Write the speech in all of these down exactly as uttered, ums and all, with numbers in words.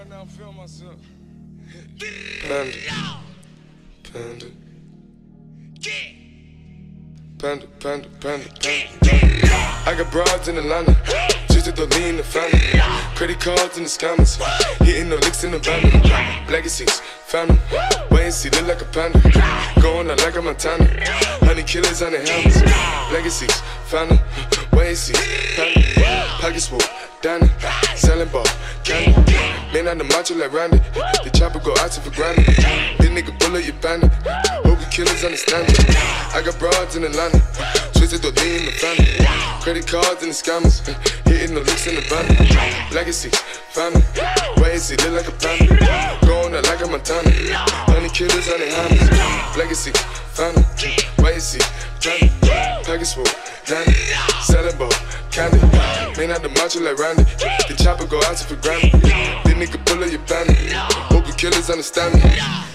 now, feel myself. Panda. Panda. Panda, panda, panda, panda. I got broads in Atlanta, just to lean the family. Credit cards in the scammers, hitting the licks in the van. Legacies, found them, wait and see, look like a panda. Going out like a Montana, honey killers on the helmets. Legacies, found them, wait and see, panda. Pockets full, Danny, selling ball, candy. Man on the macho like Randy, the chopper go out to for granted. This nigga bullet you bandit, hope you killers understand it. I got broads in Atlanta, twisted the lean in the family. Credit cards and the scammers, hitting the licks in the van. Legacy, family, wait and see, look like a panda. Going out like a Montana, honey killers on the hammers. Legacy, family, wait and see, panda. Package full, Danny, selling ball, candy. Man out the macho like Randy, the chopper go out to for granted. This nigga bullet you bandit, hope you killers understand me.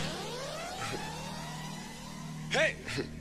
Hey!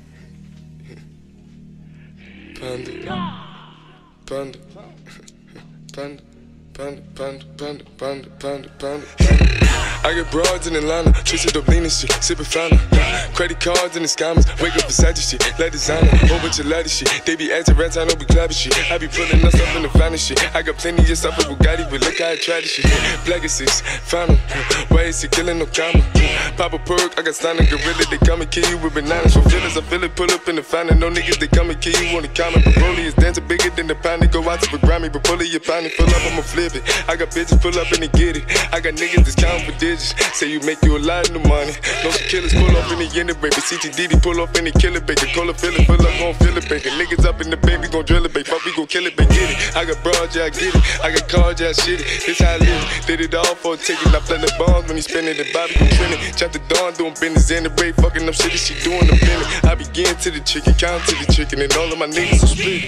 Panda, panda, panda, panda, panda, panda, panda, panda, panda. I get broads in Atlanta, twisted up lean and shit, sippin' fountain. Credit cards and the scammers, wake up beside your shit, like designer, whole bunch of lattice shit. They be acting rats, I don't be clapping shit. I be pulling us up in the finest shit. I got plenty of stuff with Bugatti, but look how I try this shit. Legacies, found them, why is he killing no comma? Pop a perk, I got signed a gorilla, they come and kill you with bananas. For feelings, I feel it, pull up in the fountain. No niggas, they come and kill you on the comment. But Broly is dancing bigger than the pound. They go out to the Grammy, but pull it, your pound, full up, I'ma flip it. I got bitches pull up and they get it. I got niggas that's counting for digits. Say you make you a lot of money. No some killers pull up in the end of baby. C T D D pull up in the killer baby. Call it, feel it, pull up, gon' feel it, baby. Niggas up in the baby, gon' drill it, baby. Fuck, we gon' kill it, baby. Get it. I got broads, yeah, I get it. I got cards, yeah, I shit it. This how I live. Did it all for a ticket. I play the bombs when he spinning the Bobby gon' trend it. Chop the dawn, doing business in the break. Fucking up shit, she doing the minute. I begin to the chicken, count to the chicken, and all of my niggas are split.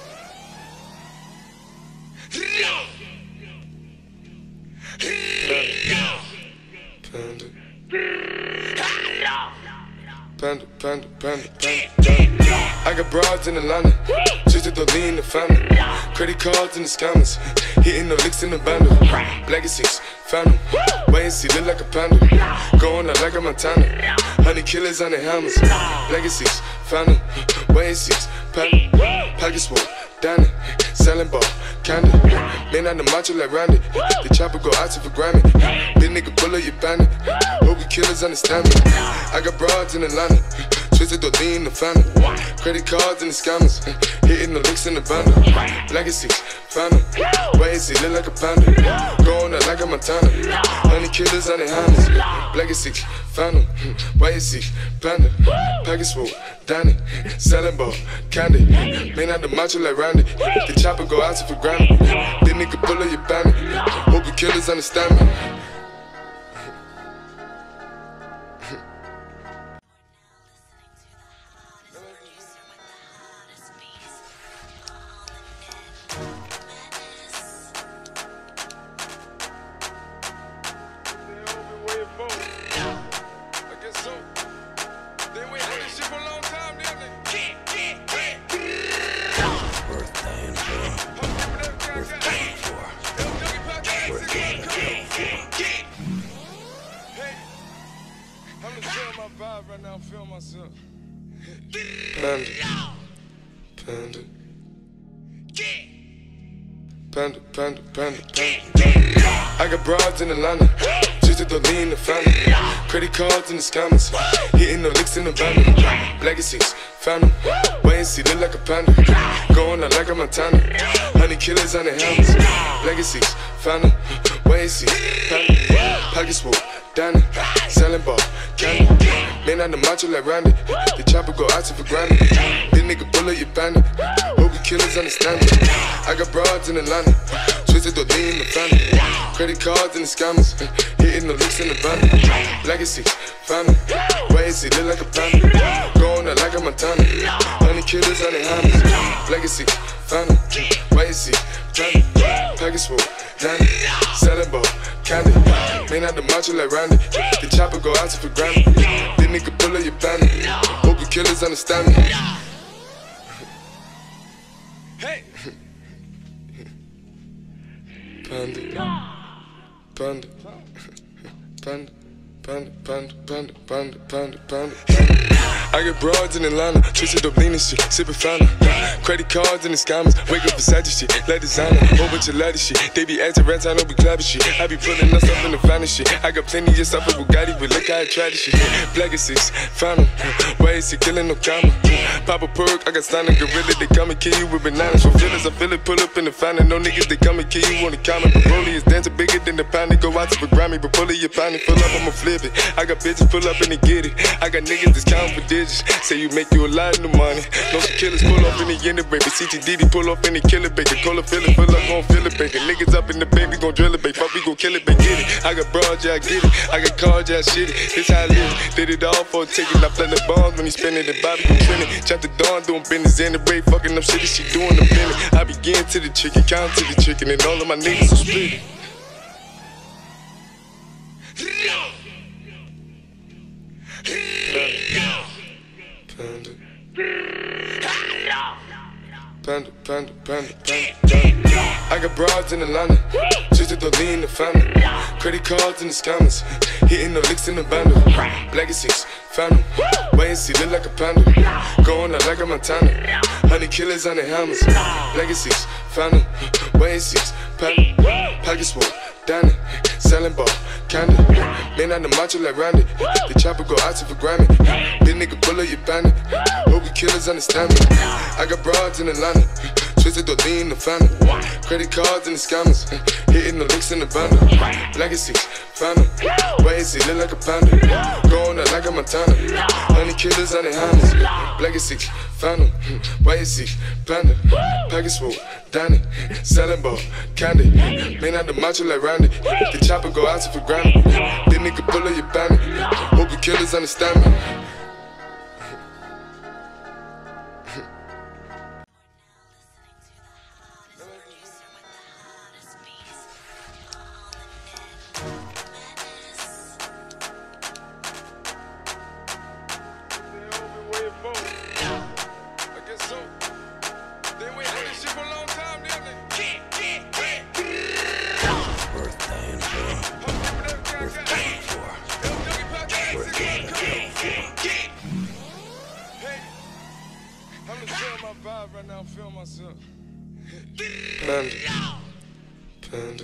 Panda. Panda, panda, panda, panda, panda. I got broads in Atlanta, just to lean the family. Credit cards and the scammers, hitting the licks in the bundle. Legacies, found them, wait and see, look like a panda. Going out like a Montana, honey killers on the hammers. Legacies, found them, wait and see, panda. Pockets full, Danny, selling ball, candy. Man on the macho like Randy, the chopper go out to for Grammy. This nigga bullet you bandit, hope you killers understand me. I got broads in Atlanta, twisted the lean in the family. Credit cards and the scammers, hitting the licks in the bundle. Legacy, found them, wait and see, look like a panda. Going out like a Montana, honey killers on the hammers. Legacy, found them, wait and see, panda. Package full, Danny, selling ball, candy. Man out the macho like Randy, the chopper go out to for Grammy. This nigga bullet you bandit, hope you killers understand me. Right now, feel myself. Panda, panda, panda, panda, panda, panda. I got broads in Atlanta, just to lean in the family. Credit cards and the scammers, hitting the licks in the van. Legacies, found them, wait and see, look like a panda. Going out like a Montana, honey killers on the hammers. Legacies, found them, wait and see, panda. Pockets full, Danny, selling ball, candy. Man on the macho like Randy, the chopper go out to for granted. This nigga bullet you bandit, hope you killers understand me. I got broads in Atlanta, twisted the lean in the family. Credit cards and the scammers, hitting the licks in the van. Legacy, found them, wait and see, look like a panda. Going out like a Montana, honey killers on the hammers. Legacy, found them, wait and see, panda. Package full, Danny, selling ball, candy. Man out the macho like Randy, the chopper go out to for Grammy. This nigga bullet you bandit, hope you killers understand me. Hey! Panda, panda, panda, panda, panda, panda, panda, panda, panda, panda. I get broads in Atlanta, twisted up lean and shit, sippin' fountain. Credit cards and the scammers, wake up beside shit, let designer, whole bunch of ladder shit. They be acting rats, I know we clapping shit. I be pulling us up in the finest shit. I got plenty of stuff with Bugatti, but look how I try this shit. Black is six, fountain, why is he killing no comma? Pop a perk, I got stunning gorilla, they come and kill you with bananas. For feelings, I feel it, pull up in the fountain. No niggas, they come and kill you on the comment. But Broly is dancing bigger than the pound. They go out to the Grammy, but pull it, your pound, pull up, I'ma flip it. I got bitches pull up and they get it. I got niggas that's counting for digits. Say you make you a lot of money. No some killers pull up in the end of baby. C T D D pull up in the killer baby. Cola fill it, fill up, gon' fill it, baby. Niggas up in the baby, gon' drill it, baby. Fuck, we gon' kill it, baby. Get it. I got broad, yeah, I get it. I got cards, yeah, I shit it. This how I live. Did it all for a ticket. I play the bombs when he spinning the Bobby gon' trending. Chop the dawn, doing business in the break. Fucking up shit that she doing the minute. I begin to the chicken, count to the chicken, and all of my niggas are split. Panda, panda, panda, panda, panda. I got broads in Atlanta, twisted the lean in the family. Credit cards and the scammers, hitting the licks in the bundle. Black is six, found him, wait and see, look like a panda. Going out like a Montana, honey killers on the hammers. Black is six, found him, wait and see, panda. Pockets full, down it, selling ball, candy. Man on the macho like Randy, the chopper go out to for Grammy. Big nigga pull up your bandit, hope you killers understand me. I got broads in Atlanta, twisted the lean in the family. Credit cards and the scammers, hitting the licks in the bundle. Black is six, found him, wait and see, look like a panda. Going out like a Montana, honey killers on the hammers. Black is six, found him, wait and see, panda. Pockets full, down it, selling ball, candy. Man on the macho like Randy, the chopper go out to for Grammy. Big nigga pull up your bandit, hope you killers understand me. Right now, I'm feeling myself. Panda, panda,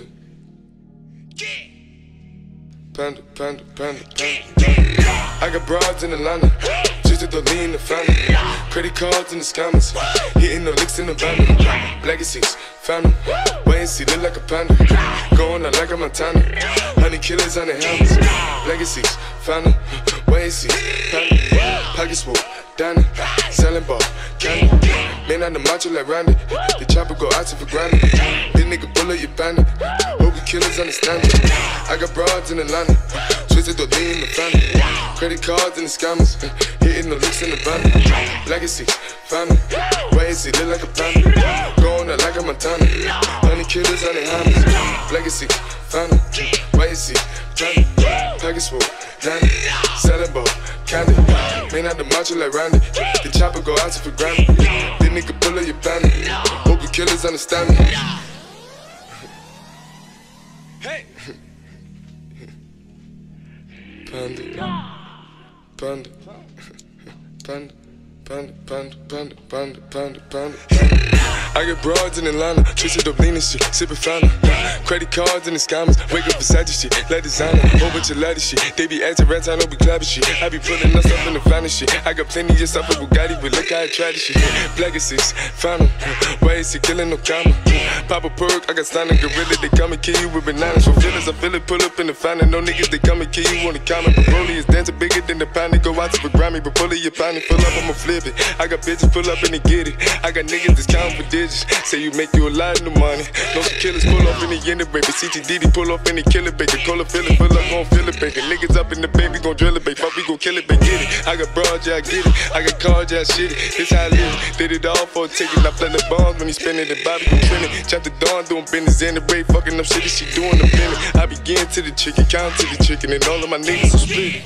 panda, panda, panda, panda. I got broads in Atlanta, twisted the lean in the family. Credit cards and the scammers, hitting the licks in the bundle. Black is six, found him, wait and see, look like a panda. Going out like a Montana, honey killers on the hammers. Black is six, found him, wait and see, panda. Pockets full, down it, selling ball, candy. Man on the macho like Randy, the chopper go out to for Grammy. Big nigga pull up your bandit, hope you killers understand me. I got broads in Atlanta, twisted the lean in the family. Credit cards and the scammers, hitting the licks in the bundle. Black is six, found him, wait and see, look like a panda. Going out like a Montana, honey killers on the hammers. Black is six, found him, wait and see, panda. Pockets full, down it, selling ball, candy. Man on the macho like Randy, the chopper go out to for Grammy. Big nigga pull up your bandit, hope you killers understand me. Hey! Panda, panda, panda, panda, panda, panda, panda, panda, panda. I get broads in Atlanta, twisted up lean and shit, sippin' fountain. Credit cards and the scammers, wake up beside shit, let designer, whole bunch of ladder shit. They be acting rats, I know we clapping shit. I be pulling us up in the finest shit. I got plenty of stuff with Bugatti, but look how I try this shit. Black is six, found him, why is he killing no comma? Pop a perk, I got stunning gorilla, they come and kill you with bananas. For feelings, I feel it, pull up in the fountain. No niggas, they come and kill you on the comment. But Broly is dancing bigger than the pound. They go out to the Grammy, but pull it, your pound, pull up, I'ma flip it. I got bitches pull up and they get it. I got niggas that's counting for digits. Say you make you a lot of money. No some killers pull up in the end of baby. C T D D pull up in the killer baby. Cola fill it, fill up, gon' fill it, baby. Niggas up in the baby, gon' drill it, baby. Fuck, we gon' kill it, baby. Get it. I got broads, yeah, I get it. I got cards, yeah, I shit it. This how I live. Did it all for a ticket. I play the bombs when he spinning the Bobby gon' trending. Chop the dawn, doing business in the break. Fucking up shit that she doing the minute. I begin to the chicken, count to the chicken, and all of my niggas are split.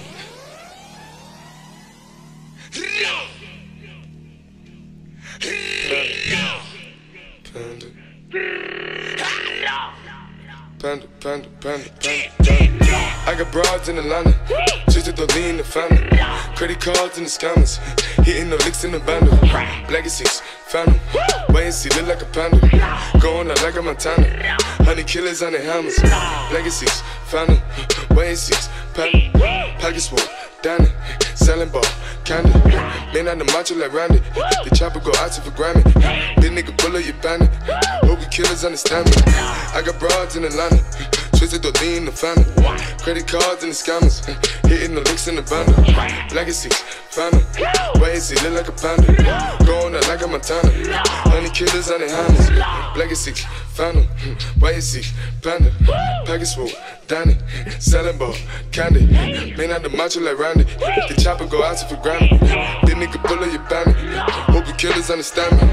Panda, panda, panda, panda, panda, panda. I got broads in Atlanta, just to lean the family. Credit cards in the scammers, hitting the licks in the bundle. Legacies, phantom, wait and see, look like a panda. Going out like a Montana, honey killers on the hammers. Legacies, phantom, wait and see, panda. Pockets full, Danny, selling ball, candy. Man on the macho like Randy, the chopper go out to for Grammy. This nigga pull up your bandit, hope you killers understand me. I got broads in Atlanta, twisted to lean the family. Credit cards and the scammers, hitting the licks in the bundle. Legacy, phantom, wait and see, look like a panda. Going out like a Montana, honey killers on the hammers. Legacy, phantom, wait and see, panda. Package full, Danny, selling ball, candy. Man out the macho like Randy, the chopper go out to for Grammy. This nigga pull up your bandit, hope you killers understand me.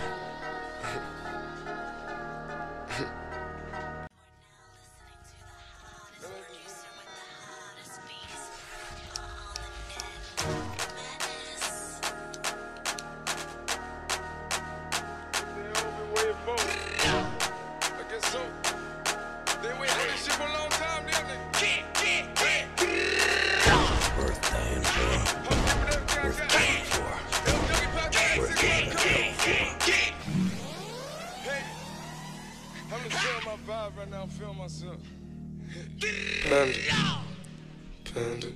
Right now, I'm feeling myself. Panda, panda,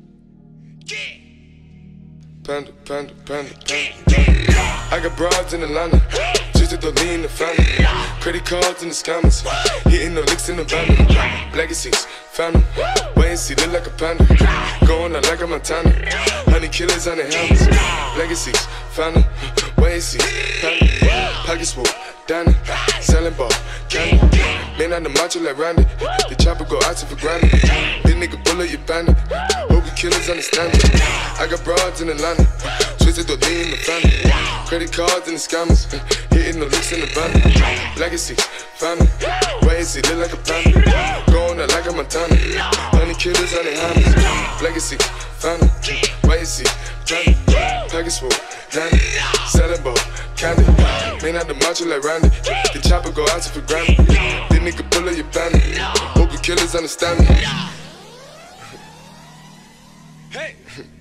panda, panda, panda, panda. I got broads in Atlanta, just to lean the family. Credit cards and the scammers, hitting the licks in the bundle. Legacies, phantom, wait and see, look like a panda. Going out like a Montana, honey killers on the hammers. Legacies, phantom, wait and see, panda. Pockets full, Danny, selling ball, candy. Man on the macho like Randy, the chopper go out to for Grammy. This nigga pull up your bandit, hope you killers understand me. I got broads in Atlanta, twisted to lean the family. Credit cards and the scammers, hitting the licks in the bundle. Legacy, phantom, wait and see, look like a panda. Going out like a Montana, honey killers on the hammers. Legacy, phantom, wait and see, panda. Package full, Danny, selling ball, candy. Man out the macho like Randy, the chopper go out to for Grammy. This nigga pull up your bandit, hope you killers understand me. Hey!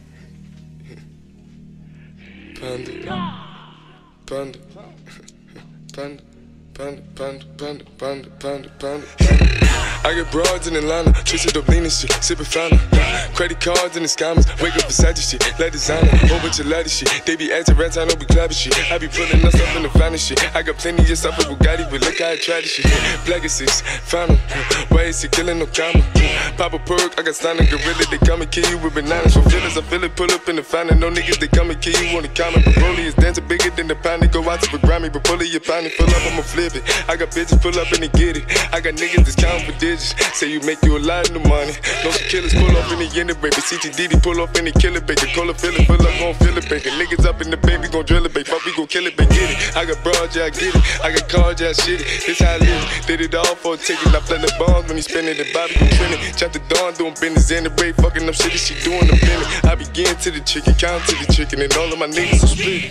Panda, panda, panda, panda, panda, panda, panda, panda, panda. I get broads in Atlanta, twisted up lean and shit, sippin' fountain. Credit cards and the scammers, wake up beside shit, let designer, whole bunch of ladder shit. They be acting rats, I know we clapping shit. I be pulling us up in the finest shit. I got plenty of stuff with Bugatti, but look how I try this shit. Black is six, fountain, why is he killing no comma? Pop a perk, I got signed a gorilla, they come and kill you with bananas. For feelings, I feel it, pull up in the fountain. No niggas, they come and kill you on the comment. But Broly is dancing bigger than the pound, they go out to the Grammy. But pull it, your pound, pull up, I'ma flip it. I got bitches pull up and they get it. I got niggas that's counting for digits. Say you make you a lot of money. No some killers pull up in the end of baby. C T D D pull up in the killer baby. Cola fill it, fill up, gon' fill it baby. Niggas up in the baby, gon' drill it baby. Fuck, we gon' kill it baby, get it. I got broad, yeah, I get it. I got cards, yeah, I shit it. This how I live. Did it all for a ticket. I play the bombs when he spinning the Bobby gon' spin it. Chop the dawn, doing business in the break. Fucking up shit that she doing the minute. I begin to the chicken, count to the chicken, and all of my niggas are split.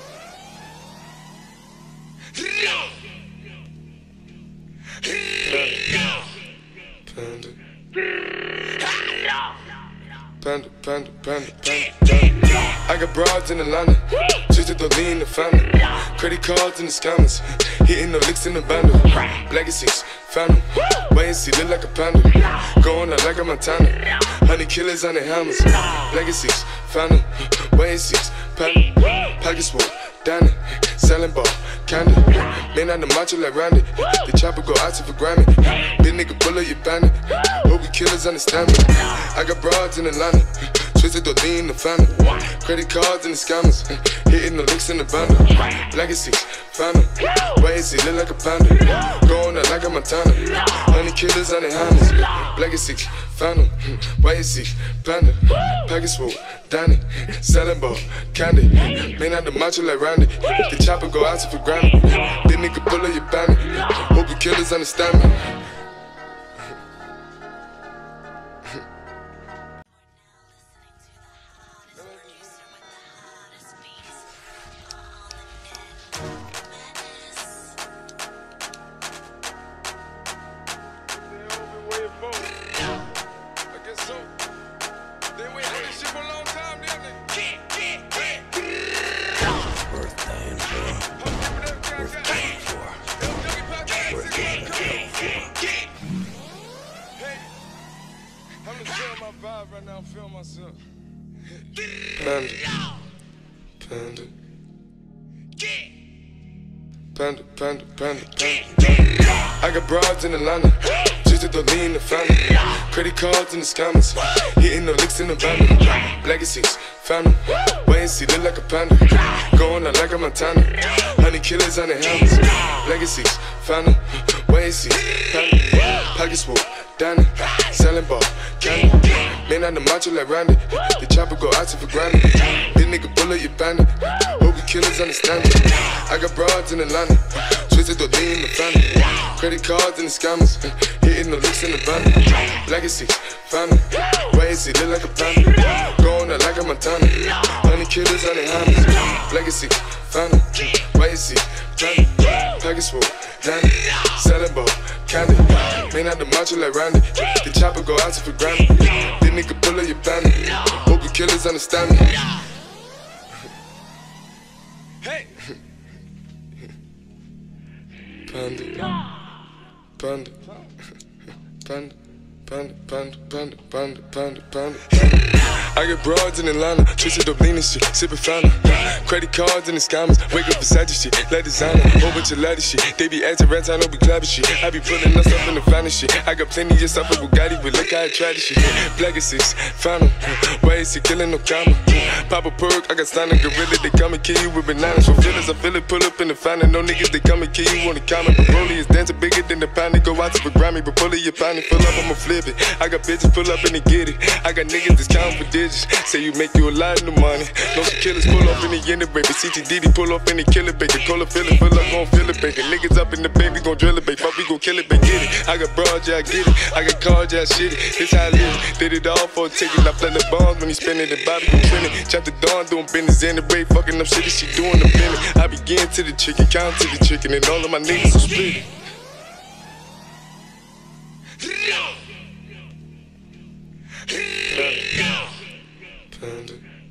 Panda, panda, panda, panda, panda. I got broads in Atlanta, just to lean the family. Credit cards and the scammers, hitting the licks in the bundle. Legacies, phantom, wait and see, look like a panda. Going out like a Montana, honey killers on the hammers. Legacies, phantom, wait and see, panda. Package full, Danny, selling ball, candy. Man on the macho like Randy, the chopper go out to for Grammy. This nigga pull up your bandit, hope you killers understand me. I got broads in Atlanta, twisted to lean the family. Credit cards and the scammers, hitting the licks in the bundle. Legacy, phantom, wait and see, look like a panda. Going out like a Montana, honey killers on the hammers. Legacy, phantom, wait and see, panda. Package full, Danny, selling ball, candy. Man out the macho like Randy, the chopper go out to for Grammy. This nigga pull up your bandit, hope you killers understand me. I'm just feeling my vibe right now. I'm feeling myself. Panda. Panda. Panda, panda, panda, panda. I got broads in Atlanta, just to lean the family. Credit cards in the scammers, hitting the licks in the van. Legacies, found them, wait and see, look like a panda. Going out like a Montana, honey killers on the helmets. Legacies, found them, wait and see, panda. Pockets full, Danny, selling ball, candy. Man on the macho like Randy, the chopper go out to for granted. This nigga bullet you bandit, hope you killers understand it. I got broads in Atlanta, twisted the lean in the family. Credit cards and the scammers, hitting the licks in the van. Legacy, family, wait and see, look like a panda. Going out like a Montana, honey killers on the hammers. Legacy, family, wait and see, panda. Package full, Danny, selling ball, candy. Man out the macho like Randy, the chopper go out to for granted. This nigga pull up your bandit, hope you killers understand me. Hey! Panda, panda, panda, panda, panda, panda, panda, panda, panda. I get broads in Atlanta, twisted up lean and shit, sippin' fountain. Credit cards and the scammers, wake up beside your shit, like designer, whole bunch of lattice shit. They be acting rats, I know we clapping shit. I be pulling us up in the finest shit. I got plenty of stuff with Bugatti, but look how I try this shit. Black is six, found 'em, why is he killing no comma? Pop a perk, I got stunning gorilla, they come and kill you with bananas. For feelings, I feel it, pull up in the fountain. No niggas, they come and kill you on the comment. But Broly is dancing bigger than the pound. They go out to the Grammy, but pull it, your pound, full up, I'ma flip it. I got bitches pull up and they get it. I got niggas that's counting for digits. Say you make you a lot of money. No some killers pull up in the end of baby. C T D D pull up in the killer baby. Cola fill it, fill up, gon' fill it baby. Niggas up in the baby, gon' drill it baby. Fuck, we gon' kill it baby, get it. I got broads, yeah, I get it. I got cars, yeah, I shit it. This how I live. Did it all for a ticket. I play the bombs when he spinning the Bobby gon' trend it. Chop the dawn, doing business in the break. Fucking up shit, she doing the minute. I begin to the chicken, count to the chicken, and all of my niggas will split it. Panda.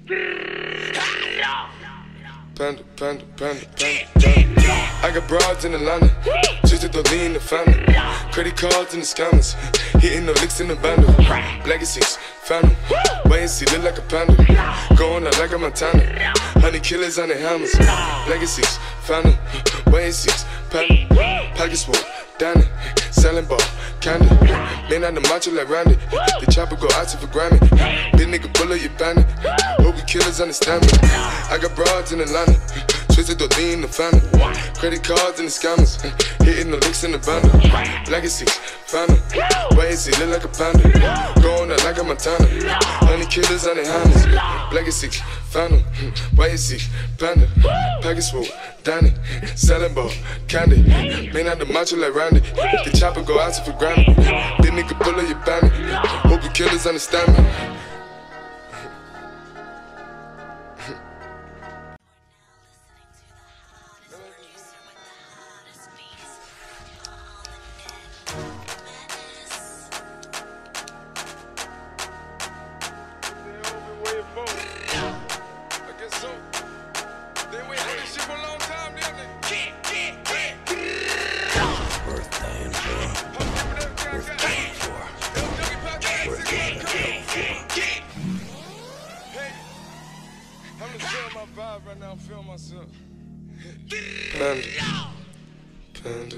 Panda, panda, panda, panda, panda. I got broads in Atlanta, just to lean the family. Credit cards and the scammers, hitting the licks in the bundle. Legacies, found 'em, wait and see, look like a panda. Going out like a Montana, honey killers on the hammers. Legacies, found 'em, wait and see, panda. Pockets full, Danny, selling ball, candy. Man on the macho like Randy, the chopper go out to for Grammy. This nigga pull up your bandit, hope you killers understand me. I got broads in Atlanta, twisted the lean in the family. Credit cards and the scammers, hitting the licks in the bundle. Legacy, found 'em, wait and see, look like a panda. Going out like a Montana, honey killers on the hammers. Legacy, found 'em, wait and see, panda. Package full, Danny, selling ball, candy. Man out the macho like Randy, the chopper go out to for Grammy. This nigga pull up your bandit, hope you killers understand me. Right now, I'm feeling myself. Panda, panda,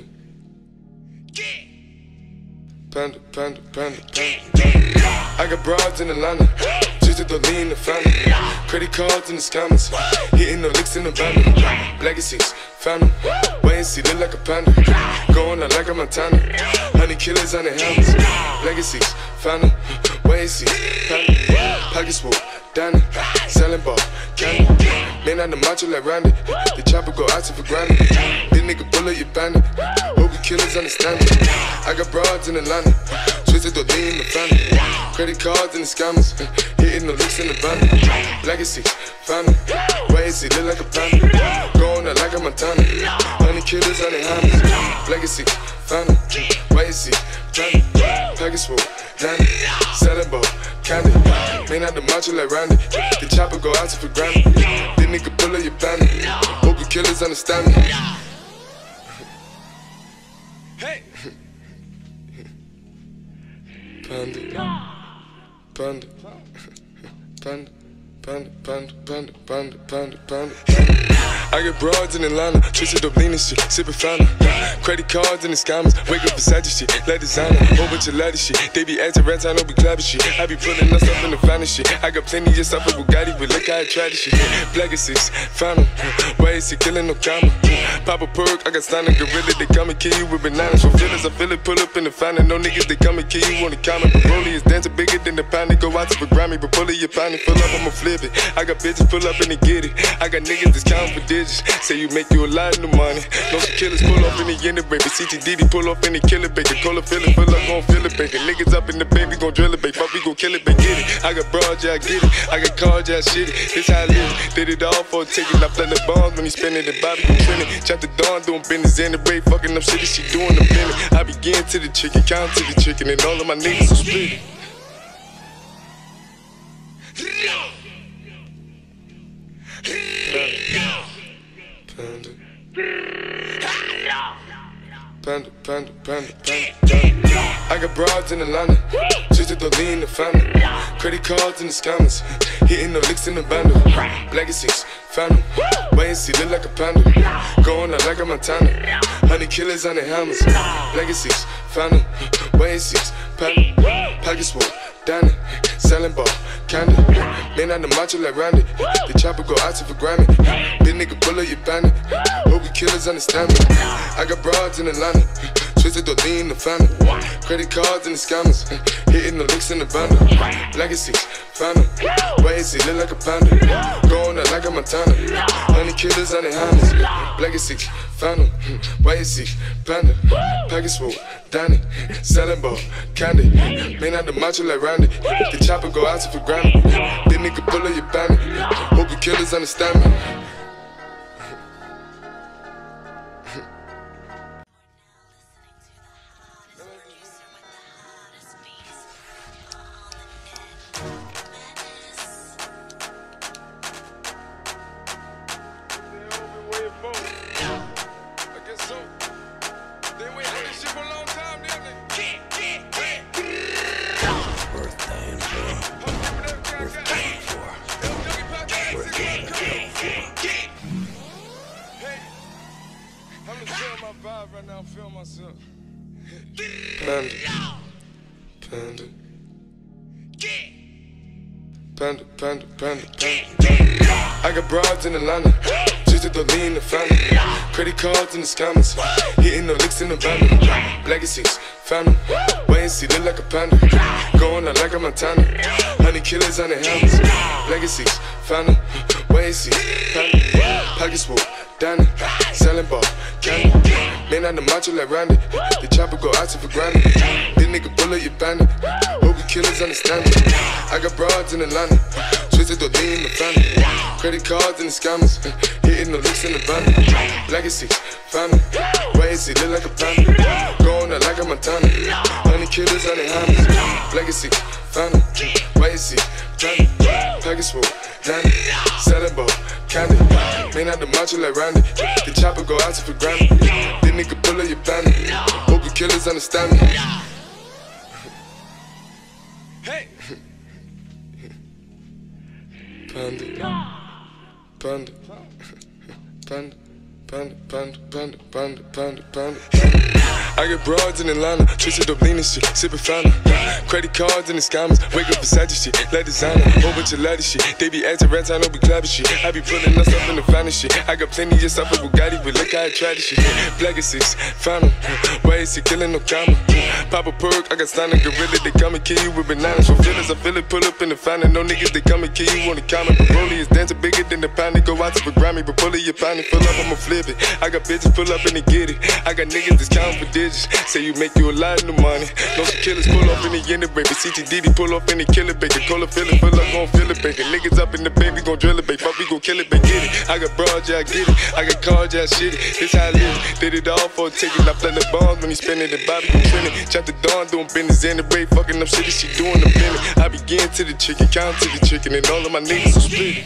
panda, panda, panda, panda. I got broads in Atlanta, just to lean in the family. Credit cards and the scammers, hitting the licks in the bundle. Legacies, found 'em, wait and see, look like a panda. Going out like a Montana, honey killers on the hammers. Legacies, found 'em, wait and see, panda. Pockets full, Danny, selling ball, candy. Man on the macho like Randy, the chopper go out to for granted. This nigga pull up your bandit, hope you killers understand me. I got broads in Atlanta, twisted the lean in the family. Credit cards and the scammers, hitting the licks in the bundle. Legacy, found 'em, wait and see, look like a panda. Going out like a Montana, honey killers on the hammers. Legacy, found 'em, wait and see, panda. Package full, Danny, selling ball, candy. Man out the macho like Randy, the chopper go out to for Grammy. This nigga pull up your bandit, hope you killers understand me. Hey! Panda, panda, panda, panda, panda, panda, panda, panda, panda, panda. I get broads in Atlanta, twisted up lean and shit, sippin' fountain. Credit cards and the scammers, wake up beside shit, let designer, whole bunch of ladder shit. They be acting rats, I know we clapping shit. I be pulling us up in the finest shit. I got plenty of stuff with Bugatti, but look how I try this shit. Black is six, found 'em. Why is he killing no comma? Pop a perk, I got stunning gorilla, they come and kill you with bananas. For feelings, I feel it, pull up in the fountain. No niggas, they come and kill you on the comment. But Broly is dancing bigger than the pound. They go out to the Grammy, but pull it, your pound, pull up, I'ma flip it. I got bitches pull up and they get it. I got niggas that's counting for digits. Say you make you a lot of money. No some killers pull up in the end of baby. C T D D pull up in the killer baby. Cola fill it, fill up, gon' fill it baby. Niggas up in the baby, gon' drill it baby. Fuck, we gon' kill it baby, get it. I got broad, yeah, I get it. I got cards, yeah, I shit it. This how I live. Did it all for a ticket. I play the bombs when he spinning the Bobby gon' trending. Chop the dawn, doing business in the break. Fucking up shit, she doing the minute. I begin to the chicken, count to the chicken, and all of my niggas are split. Panda, panda, panda, panda, panda. I got broads in Atlanta, just to lean the family. Credit cards and the scammers, hitting the licks in the bundle. Black is six, found 'em. Wait and see, look like a panda. Going out like a Montana. Honey killers on the hammers. Black is six, found 'em. Wait and see, panda. Pockets full, down it. Selling ball, candy. Man on the macho like Randy. The chopper go out to for Grammy. Big nigga pull up your bandit. Hope we killers understand me. I got broads in Atlanta. Twisted or lean the family. Credit cards and the scammers. Hitting the licks in the bundle. Black is six, found 'em. Wait and see, look like a panda. Going out like a Montana. Honey killers on the hammers. Black is six, found 'em. Wait and see, panda. Pockets full, down it. Selling ball, candy. Man on the macho like Randy. The chopper go out to for Grammy. Big nigga pull up your bandit. Hope you killers understand me. Right now, I'm feeling myself. Panda, panda, panda, panda, panda, panda. I got broads in Atlanta, just to lean the family. Credit cards and the scammers, hitting the licks in the bundle. Black is six, found 'em. Wait and see, look like a panda. Going out like a Montana. Honey killers on the hammers. Black is six, found 'em. Wait and see, panda. Pockets full, down it. Selling ball, candy. Man on the macho like Randy. The chopper go out to for Grammy. Big nigga pull up your bandit. Hope you killers understand me. I got broads in Atlanta, twisted or lean the family. Credit cards and the scammers, hitting the licks in the bundle. Black is six, found 'em. Wait and see, look like a panda. Going out like a Montana. Honey killers on the hammers. Black is six, found 'em. Wait and see, panda. Pockets full, down it. Selling ball, candy. Man on the macho like Randy. The chopper go out to for Grammy. Big nigga pull up your bandit. Hope you killers understand me. Hey! Panda, panda, panda, panda, panda, panda, panda, panda, panda. I get broads in Atlanta, twisted up lean and shit, sippin' fountain. Credit cards and the scammers, wake up beside shit, let designer, whole bunch of ladder shit. They be acting rats, I know we clapping shit. I be pulling us up in the finest shit. I got plenty of stuff with Bugatti, but look how I try this shit. Black is six, found 'em. Why is he killing no comma? Pop a perk, I got stunning gorilla, they come and kill you with bananas. For feelings, I feel it, pull up in the fountain. No niggas, they come and kill you on the comment. But Broly is dancing bigger than the pound. They go out to for Grammy, but pull it, your pound, pull up, I'ma flip it. I got bitches pull up and they get it. I got niggas that's counting for digits. Say you make you a lot of money. No some killers pull up in the end of baby. C T D D pull up in the killer baby. Cola fill it, fill up, gon' fill it baby. Niggas up in the baby, gon' drill it baby. Fuck, we gon' kill it baby, get it. I got broads, yeah, I get it. I got cards, yeah, I shit it. This how I live. Did it all for a ticket. I play the bombs when he spinning the Bobby gon' trending. Chop the dawn, doing business in the break. Fucking up shit, she doing the minute. I begin to the chicken, count to the chicken, and all of my niggas are split.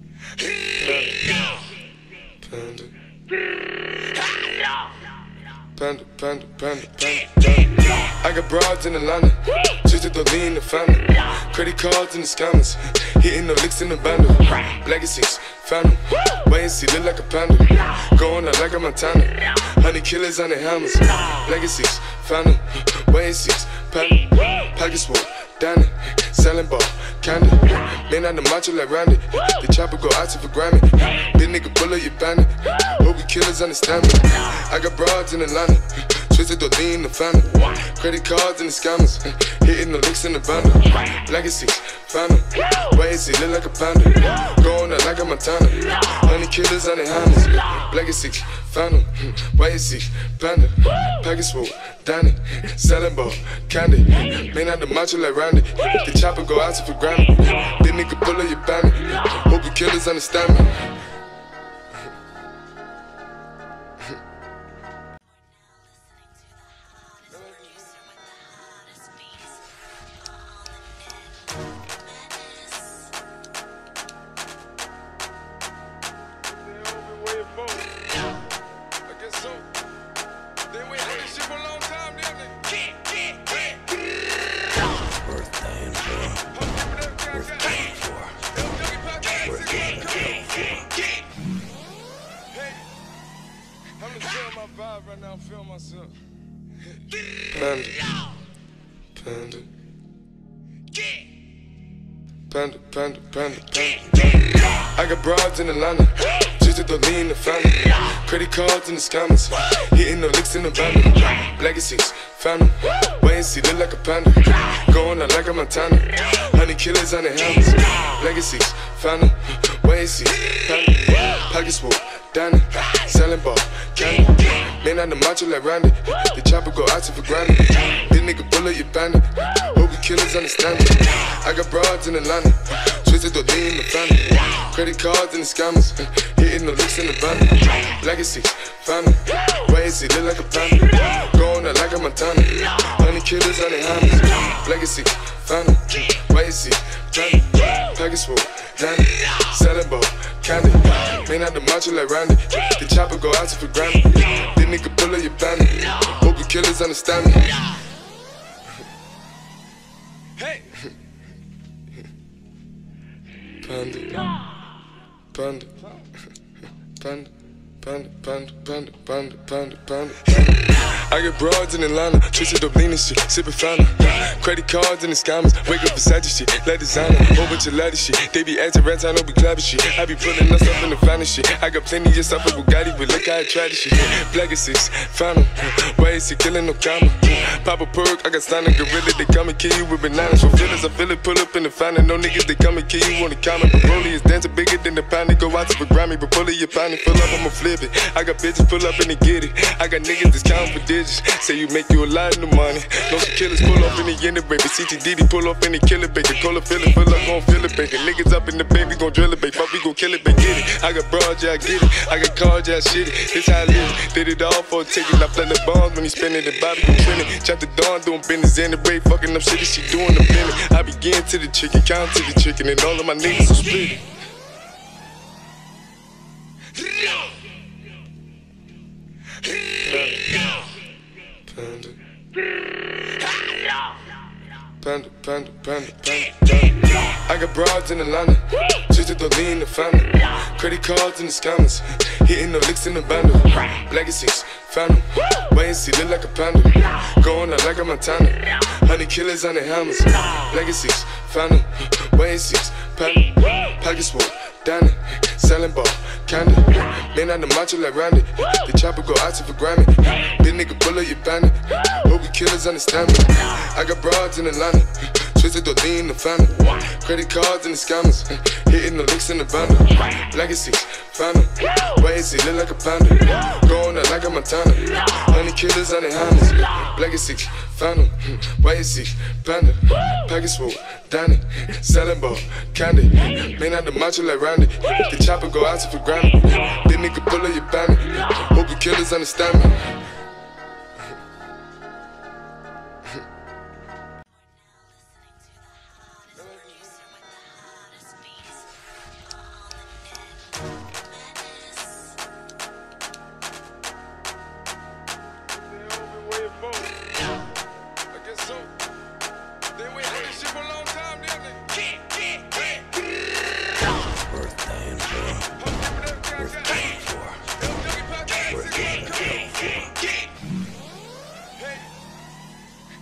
Panda, panda, panda, panda, panda, panda. I got broads in Atlanta, just to lean the family. Credit cards in the scammers, hitting the licks in the bundle. Legacies, phantom, wait and see, look like a panda. Going out like a Montana, honey killers on the hammers. Legacies, phantom, wait and see, panda. Pockets full, Danny, selling ball, candy. Man on the macho like Randy, the chopper go out to for Grammy. Big nigga pull up your bandit, hope you killers understand me. I got broads in Atlanta, twisted to lean the family. Credit cards and the scammers, hitting the licks in the bundle. Legacy, phantom, wait and see, look like a panda. Going out like a Montana, honey killers on the hammers. Legacy, phantom, wait and see, panda. Package full, Danny, selling ball, candy. Man on the macho like Randy, the chopper go out to for Grammy. Big nigga pull up your bandit, hope you killers understand me. Right now, I'm feeling myself. Panda, panda, panda, panda, panda, panda. I got broads in Atlanta, just to lean the family. Credit cards and the scammers, hitting the licks in the bundle. Legacies, phantom, wait and see, look like a panda. Going out like a Montana, honey killers on the hammers. Legacies, phantom, wait and see, panda. Pockets full, Danny, selling ball, candy. Man on the macho like Randy, the chopper go out to for Grammy. Big nigga pull up your bandit, hope you killers understand me. I got broads in Atlanta, twisted to lean the family. Credit cards and the scammers, hitting the licks in the bundle. Legacy, phantom, wait and see, look like a panda. Going out like a Montana, honey killers on the hammers. Legacy, phantom, wait and see, panda. Package full, Danny, selling ball, candy. Man on the macho like Randy, the chopper go out to for Grammy. Big nigga pull up your bandit, hope you killers understand me. Hey! Panda, panda, panda, panda, panda, panda, panda, panda, panda. I get broads in Atlanta, twisted up lean and shit, sippin' fountain. Credit cards and the scammers, wake up beside shit, like designer, whole bunch of ladder shit. They be acting rats, I know we clapping shit. I be pulling us up in the finest shit. I got plenty of stuff with Bugatti, but look how I try this shit. Black is six, phantom, why is he killing no comma? Pop a perk, I got signed a gorilla, they come and kill you with bananas. For feelings, I feel it, pull up in the fountain. No niggas, they come and kill you on the comment. But Broly is dancing bigger than the pound, they go out to for Grammy. But pull it, your pound, pull up, I'ma flip it. I got bitches pull up and they get it. I got niggas that's counting for digits. Say you make you a lot of money. No some killers pull up in the end of baby. C T D D pull up in the killer baby. Cola fill it, fill up, gon' fill it, baby. Niggas up in the baby, gon' drill it, baby. Fuck, we gon' kill it, baby. Get it. I got broad, yeah, I get it. I got cards, yeah, I shit it. This how I live. Did it all for a ticket. I play the bombs when he spinning the Bobby, you trending. Chop the dawn, doing business in the break. Fucking up shit, she doing the minute. I begin to the chicken, count to the chicken, and all of my niggas are split. Panda, panda, panda, panda, panda. I got broads in Atlanta, just to lean the family. Credit cards and the scammers, hitting the licks in the bundle. Legacies, phantom, wait and see, look like a panda. Going out like a Montana, honey killers on the hammers. Legacies, phantom, wait and see, panda. Pockets full, Danny, selling ball, candy. Man on the macho like Randy, the chopper go out to for Grammy. Big nigga pull up your bandit, hope you killers understand me. I got broads in Atlanta, twisted to lean the family. Credit cards and the scammers, hitting the licks in the bundle. Legacy, phantom, wait and see, look like a panda. Going out like a Montana, honey killers on the hammers. Legacy, phantom, wait and see, panda. Package full, Danny, selling ball, candy. Man on the macho like Randy, the chopper go out to for Grammy. Big nigga pull up your bandit, hope you killers understand me.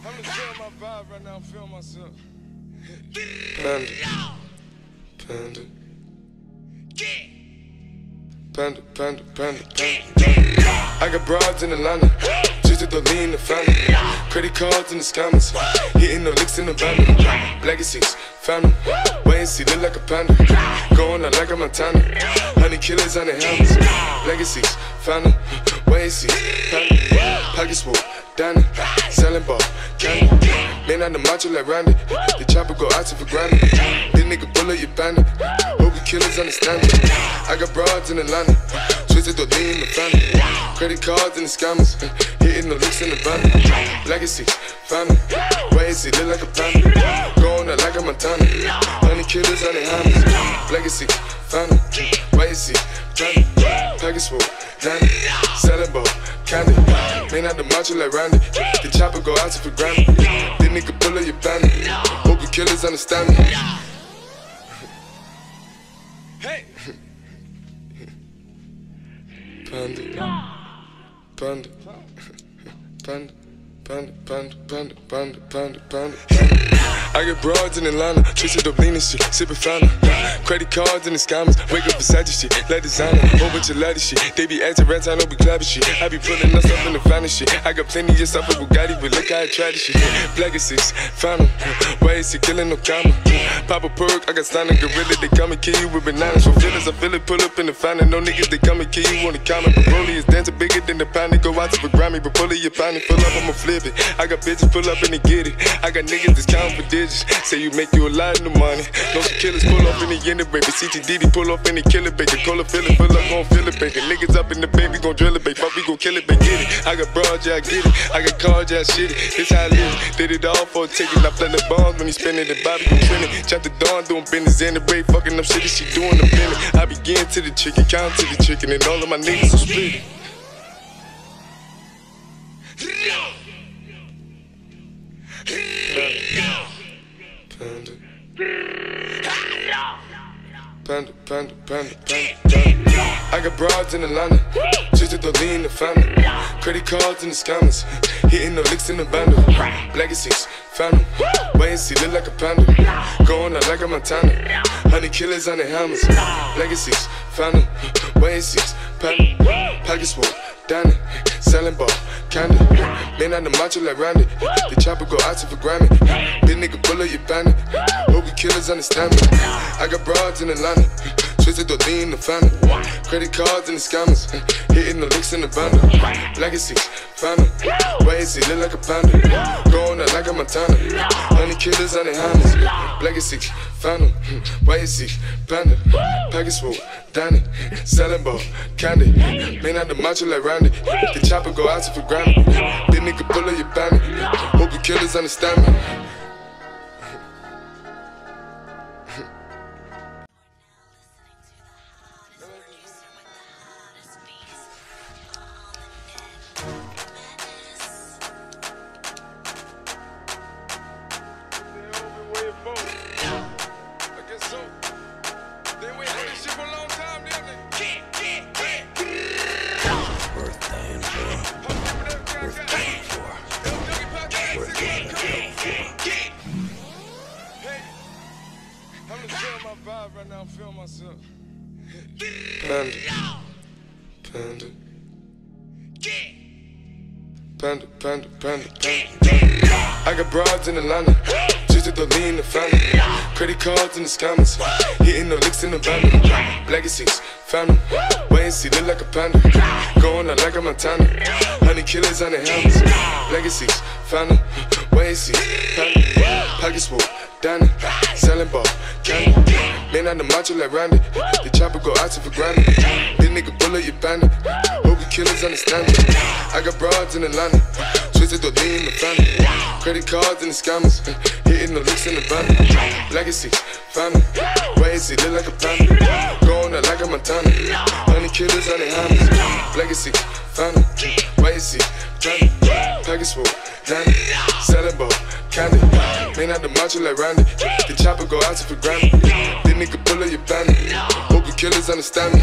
I'm just feeling my vibe right now. I'm feeling myself. Panda. Panda. Panda, panda, panda, panda. I got broads in Atlanta, just to lean the family. Credit cards in the scammers, hitting the licks in the band. Legacies, found them, wait and see, look like a panda. Going out like a Montana, honey killers on the helmets. Legacies, found them, wait and see, panda. Pockets full, dining, selling ball, candy. Man on the macho like Randy, the chopper go out to for granted. This nigga bullet you bandit, hope you killers understand it. I got broads in Atlanta, twisted the lean in the family. Credit cards and the scammers, hitting the licks in the van. Legacy, family, wait and see, look like a panda. Going out like a Montana, honey killers on the hammers. Legacy, family, wait and see, family. Package full, Danny, selling ball, candy. Man out the macho like Randy, the chopper go out to for granted. This nigga bullet you bandit, hope you killers understand me. Hey! Panda, panda, panda, panda, panda, panda, panda, panda, panda. I get broads in Atlanta, twisted up lean and shit, sippin' fountain. Credit cards and the scammers, wake up beside your shit, like designer, whole bunch of lattice shit. They be acting rats, I know we clapping shit. I be pulling us up in the finest shit. I got plenty of stuff with Bugatti, but look how I try this shit. Black is six, found 'em, why is he killing no comma? Pop a perk, I got stunning gorilla, they come and kill you with bananas. For feelings, I feel it, pull up in the fountain. No niggas, they come and kill you on the comment. But Broly is dancing bigger than the pound. They go out to the Grammy, but pull it, your pound, full up, I'ma flip it. I got bitches pull up and they get it. I got niggas that's counting for digits. Say you make you a lot of money. No some killers pull up in the end of baby. C T D D pull up in the killer baby. Cola fill it, fill up, gon' fill it baby. Niggas up in the baby, gon' drill it baby. Fuck, we gon' kill it baby, get it. I got broads, yeah, I get it. I got cars, yeah, I shit it. This how I live. Did it all for a ticket. I play the bombs when he spinning the Bobby gon' trend it. Chop the dawn, doing business in the break. Fucking up shit, she doing the minute. I begin to the chicken, count to the chicken, and all of my niggas are split. Panda. Panda, panda, panda, panda, panda. I got broads in Atlanta, just to lean the family. Credit cards and the scammers, hitting the licks in the bundle. Legacies, found 'em, wait and see, look like a panda. Going out like a Montana, honey killers on the hammers. Legacies, found 'em, wait and see, panda. Pockets full, dining, selling ball, candy. Man on the macho like Randy, the chopper go out to for Grammy. This nigga bullet you bandit, hope you killers understand me. I got broads in Atlanta, twisted the lean in the family. Credit cards and the scammers, hitting the licks in the bundle. Legacy, found 'em, wait and see, look like a panda. Going out like a Montana, honey killers on the hammers. Legacy, found 'em, wait and see, panda. Package full, Danny, selling ball, candy. Man out the macho like Randy, the chopper go out to for Grammy. This nigga bullet you bandit, hope you killers understand me. Right now, I'm feeling myself. Panda, panda, panda, panda, panda, panda. I got broads in Atlanta, just to lean in the family. Credit cards and the scammers, hitting the licks in the bundle. Legacies, found 'em, wait and see, look like a panda. Going out like a Montana, honey killers on the hammers. Legacies, found 'em, wait and see, panda. Pockets full, Danny, selling ball, candy. Man on the macho like Randy, the chopper go out to for granted. This nigga bullet you bandit, hope you killers understand me. I got broads in Atlanta, twisted the lean in the family. Credit cards and the scammers, hitting the licks in the bundle. Legacy, found 'em, wait and see, look like a panda. Going out like a Montana, honey killers on the hammers. Legacy, found 'em, wait and see, panda. Package full, Danny, selling ball, candy. Man out the macho like Randy, the chopper go out to for Grammy. This nigga bullet you bandit, hope you killers understand me.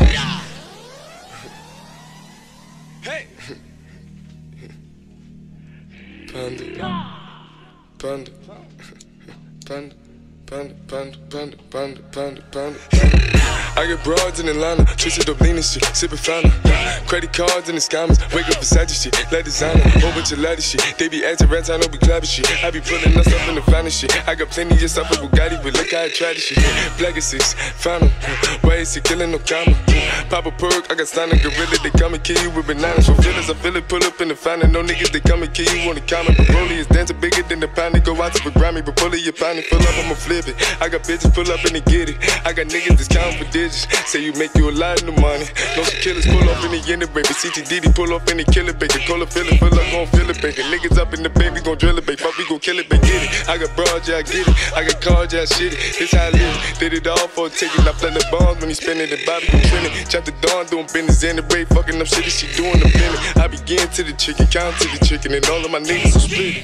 Hey! Panda, panda, panda, panda, panda, panda, panda, panda, panda, panda. I get broads in Atlanta, twisted up lean and shit, sippin' fountain. Credit cards and the scammers, wake up beside shit, let designer, whole bunch of lattice shit. They be acting rats, I know we clapping shit. I be pulling us up in the finest shit. I got plenty of stuff with Bugatti, but look how I tried this shit. Black is six, fountain, why is he killing no comma? Pop a perk, I got signed a gorilla, they come and kill you with bananas. For feelings, I feel it, pull up in the fountain. No niggas, they come and kill you on the comment. But Broly is dancing bigger than the pound. They go out to the Grammy, but pull it, your pound, pull up, I'ma flip it. I got bitches pull up and they get it. I got niggas that's counting for digits. Say you make you a lot of money. No some killers pull up in the end of baby. C T D D pull up in the killer baby. Cola fill it, fill up, gon' fill it baby. Niggas up in the baby, gon' drill it baby. Fuck, we gon' kill it baby, get it. I got broad, yeah, I get it. I got cards, yeah, I shit it. This how I live. Did it all for a ticket. I play the bombs when he spinning the Bobby gon' trending. Chop the dawn, doing business in the break. Fucking up shit that she doing the minute. I begin to the chicken, count to the chicken, and all of my niggas are split.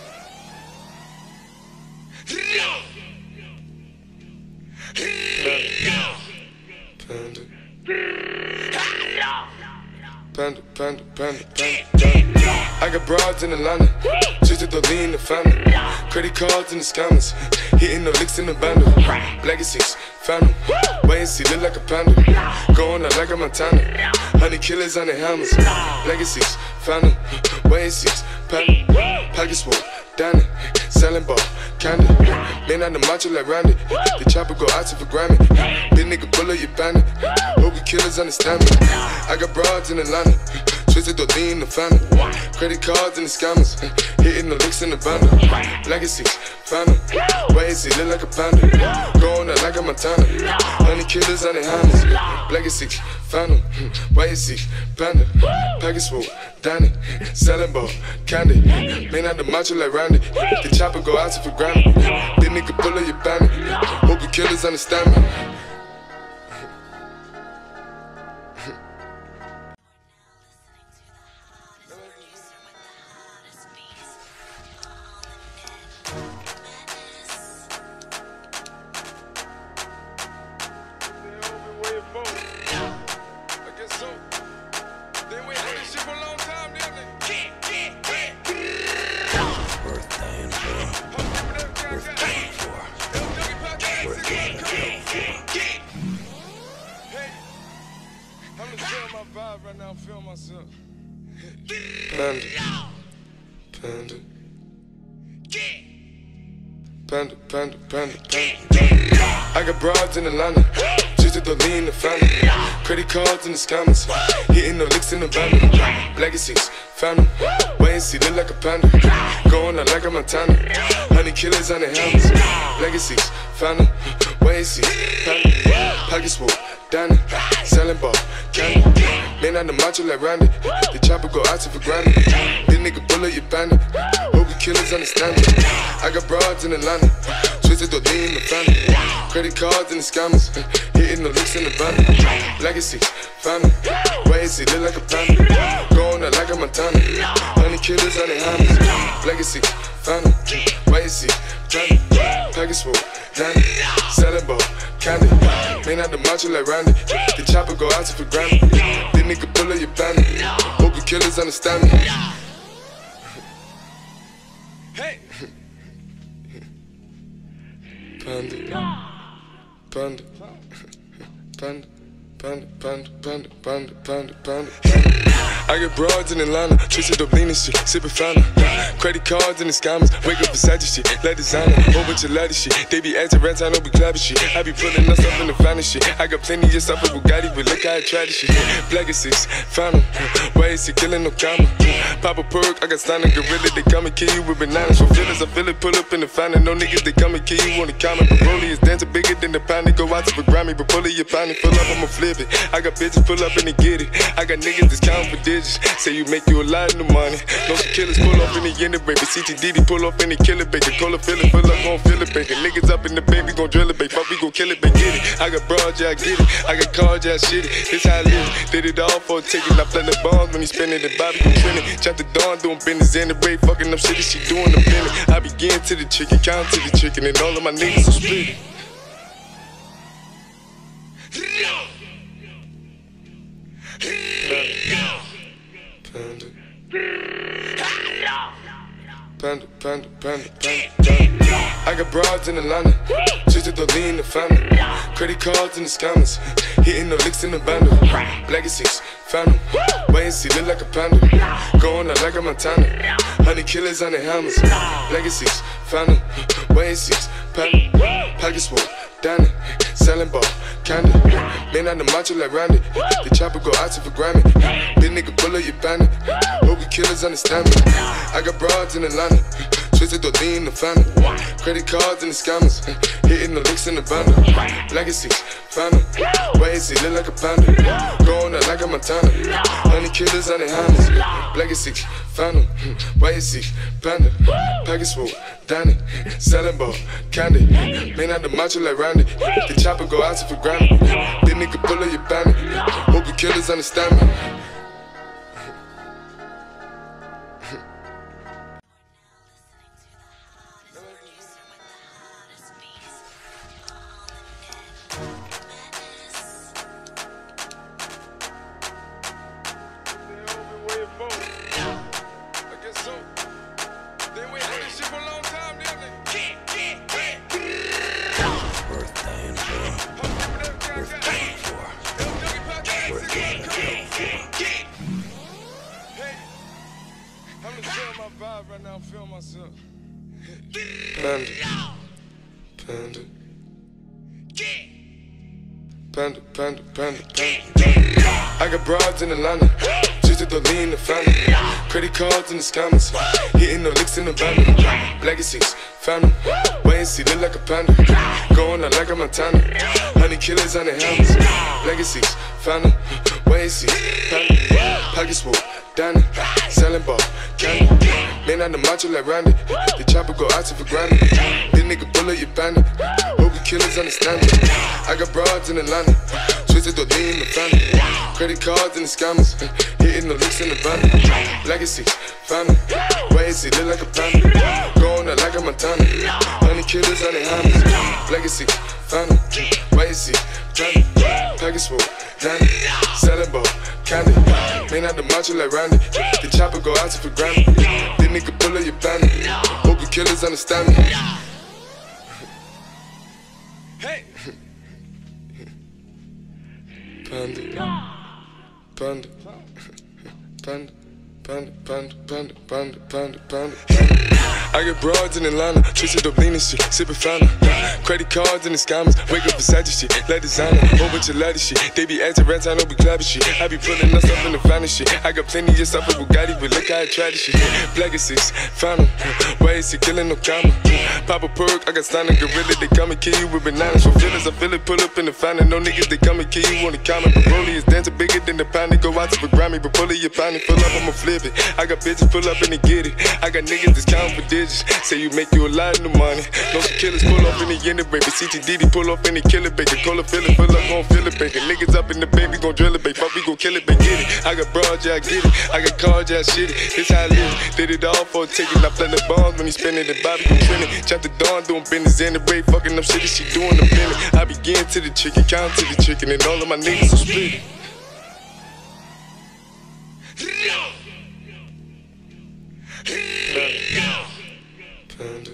Panda, panda, panda, panda, panda. I got broads in Atlanta, twisted the lean in the family. Credit cards in the scammers, hitting the licks in the bundle. Legacies, found them, wait and see, look like a panda. Going out like a Montana, honey killers on the hammers. Legacies, found them, wait and see, panda. Pockets full, down it, selling ball, candy. Man on the macho like Randy, the chopper go out to for Grammy. Big nigga pull up your bandit, hope you killers understand me. I got broads in Atlanta, twisted the lean in the family. Credit cards and the scammers, hitting the licks in the bundle. Legacies, found them, wait and see, look like a panda. Going out like a Montana, honey killers on the hammers. Legacies, found them, wait and see, panda. Pockets full, down it, selling ball, candy. Man on the macho like Randy, the chopper go out to for Grammy. Big nigga pull up your bandit, hope you killers understand me. Right now, I'm feeling myself. Panda, panda, panda, panda, panda, panda. I got broads in Atlanta, twisted the lean in the family. Credit cards and the scammers, hitting the licks in the bundle. Legacies, found them, wait and see, look like a panda. Going out like a Montana, honey killers on the hammers. Legacies, found them, wait and see, panda. Pockets full, down it, selling ball, candy. Man on the macho like Randy, the chopper go out to for Grammy. Big nigga pull up your bandit, hope you killers understand me. I got broads in Atlanta, twisted the lean in the family. Credit cards and the scammers, hitting the licks in the bundle. Legacies, found them, wait and see, look like a panda. Going out like a Montana, honey killers on the hammers. Legacies, found them, wait and see, panda. Pockets full, down it, selling ball, candy. Man on the macho like Randy, the chopper go out to for Grammy. Big nigga pull up your bandit, hope you killers understand me. Hey! Panda, panda, panda, panda, panda, panda, panda, panda, panda. I get broads in Atlanta, twisted up lean and shit, sippin' fountain. Credit cards and the scammers, wake up beside shit, let designer, whole bunch of lattice shit. They be acting rats, I know we clapping shit. I be pulling us up in the finest shit. I got plenty of stuff with Bugatti, but look how I tried this shit. Black is six, found them, why is he killing no comma? Pop a perk, I got signed a gorilla, they come and kill you with bananas. For feelings, I feel it, pull up in the fountain. No niggas, they come and kill you on the comment. But Broly is dancing bigger than the pound. They go out to for Grammy, but pull it, your pound, pull up, I'ma flip it. I got bitches pull up and they get it. I got niggas that's counting for digits. Say you make you a lot of money. No some killers pull up in the end of baby. C T D D pull up in the killer baby. Cola fill it, fill up, gon' fill it baby. Niggas up in the baby, gon' drill it baby. Fuck, we gon' kill it baby, get it. I got broads, yeah, I get it. I got cards, yeah, I shit it. This how I live. Did it all for a ticket. I play the bombs when he spinning the Bobby gon' trending. Chop the dawn, doing business in the break. Fucking up shit that she doing the minute. I begin to the chicken, count to the chicken, and all of my niggas are split. Panda, panda, panda, panda, panda, panda. I got broads in Atlanta, just to lean the family. Credit cards in the scammers, hitting the licks in the bundle. Legacies, phantom, wait and see, look like a panda. Going out like a Montana, honey killers on the hammers. Legacies, phantom, wait and see, panda. Pockets full, Danny, selling ball, candy. Man on the macho like Randy, the chopper go out to for Grammy. Big nigga pull up your bandit, hope you killers understand me. I got broads in Atlanta, twisted to lean the family. Credit cards and the scammers, hitting the licks in the bundle. Legacies, phantom, wait and see, look like a panda. Going out like a Montana, honey killers on the hammers. Legacies, phantom, wait and see, panda. Package full, Danny, selling ball, candy. Man out the macho like Randy, the chopper go out to for Grammy. Big nigga pull up your bandit, hope you killers understand me. Right now, I'm feeling myself. Panda, panda, panda, panda, panda, panda. I got broads in Atlanta, just to lean the family. Credit cards and the scammers, hitting the licks in the bundle. Legacies, phantom, wait and see, look like a panda. Going out like a Montana, honey killers on the hammers. Legacies, phantom, wait and see, panda. Pockets full, Danny, selling ball, candy. Man on the macho like Randy, the chopper go out to for Grammy. Big nigga pull up your bandit, hope you killers understand me. I got broads in Atlanta, twisted to lean the family. Credit cards and the scammers, hitting the licks in the bundle. Legacies, phantom, wait and see, look like a panda. Going out like a Montana, honey killers on the hammers. Legacies, phantom, wait and see, panda. Package full, Danny, selling ball, candy. Man out the macho like Randy, the chopper go out to for Grammy. Big nigga pull up your bandit, hope you killers understand me. Hey! Panda, panda, panda, panda, panda, panda, panda, panda, panda, panda. I get broads in Atlanta, twisted up lean and shit, sippin' fountain. Credit cards and the scammers, wake up beside your shit, like designer, whole bunch of ladder shit. They be acting rats, I know we clapping shit. I be pulling us up in the finest shit. I got plenty of stuff with Bugatti, but look how I try this shit. Legacies, phantom, why is he killing no comma? Pop a perk, I got stunning gorilla, they come and kill you with bananas. For feelings, I feel it, pull up in the fountain. No niggas, they come and kill you on the comment. But Broly is dancing bigger than the pound. They go out to for Grammy, but pull it, your pound, pull up, I'ma flip it. I got bitches pull up and they get it. I got niggas that's counting for digits. Say you make you a lot of money. No some killers pull up in the end of baby. C T D D pull up in the killer baby. Call it, fill it, fill up, gon' fill it, baby. Niggas up in the baby, gon' drill it, baby. Fuck, we gon' kill it, baby. Get it. I got broad, yeah, I get it. I got cards, yeah, I shit it. This how I live. Did it all for a ticket. I play the bombs when he spinning the Bobby gon' trending. Chop the dawn, doing business in the break. Fucking up shit that she doing the minute. I begin to the chicken, count to the chicken, and all of my niggas are split. Panda,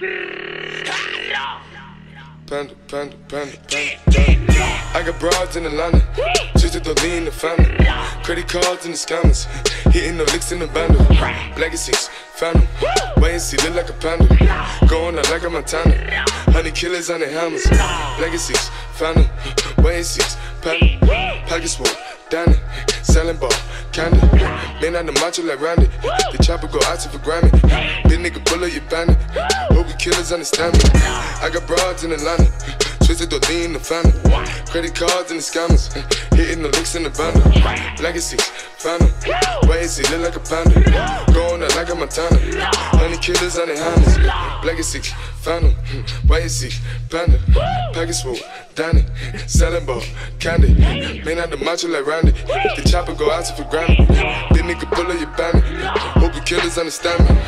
panda, panda, panda, panda, panda. I got broads in Atlanta, just to lean the family. Credit cards and the scammers, hitting the licks in the bundle. Legacies, phantom, wait and see, look like a panda. Going out like a Montana, honey killers on the hammers. Legacies, phantom, wait and see, panda. Pockets full, Danny, selling ball, candy. Man on the macho like Randy, the chopper go out to for Grammy. Big nigga pull up your bandit, hope you killers understand me. I got broads in Atlanta, twisted to lean the family. Credit cards and the scammers, hitting the licks in the bundle. Legacies, phantom, wait and see, look like a panda. Going out like a Montana, honey killers on the hammers. Legacies, phantom, wait and see, panda. Package full, Danny, selling ball, candy. Man out the macho like Randy, the chopper go out to for Grammy. Big nigga pull up your bandit, hope you killers understand me.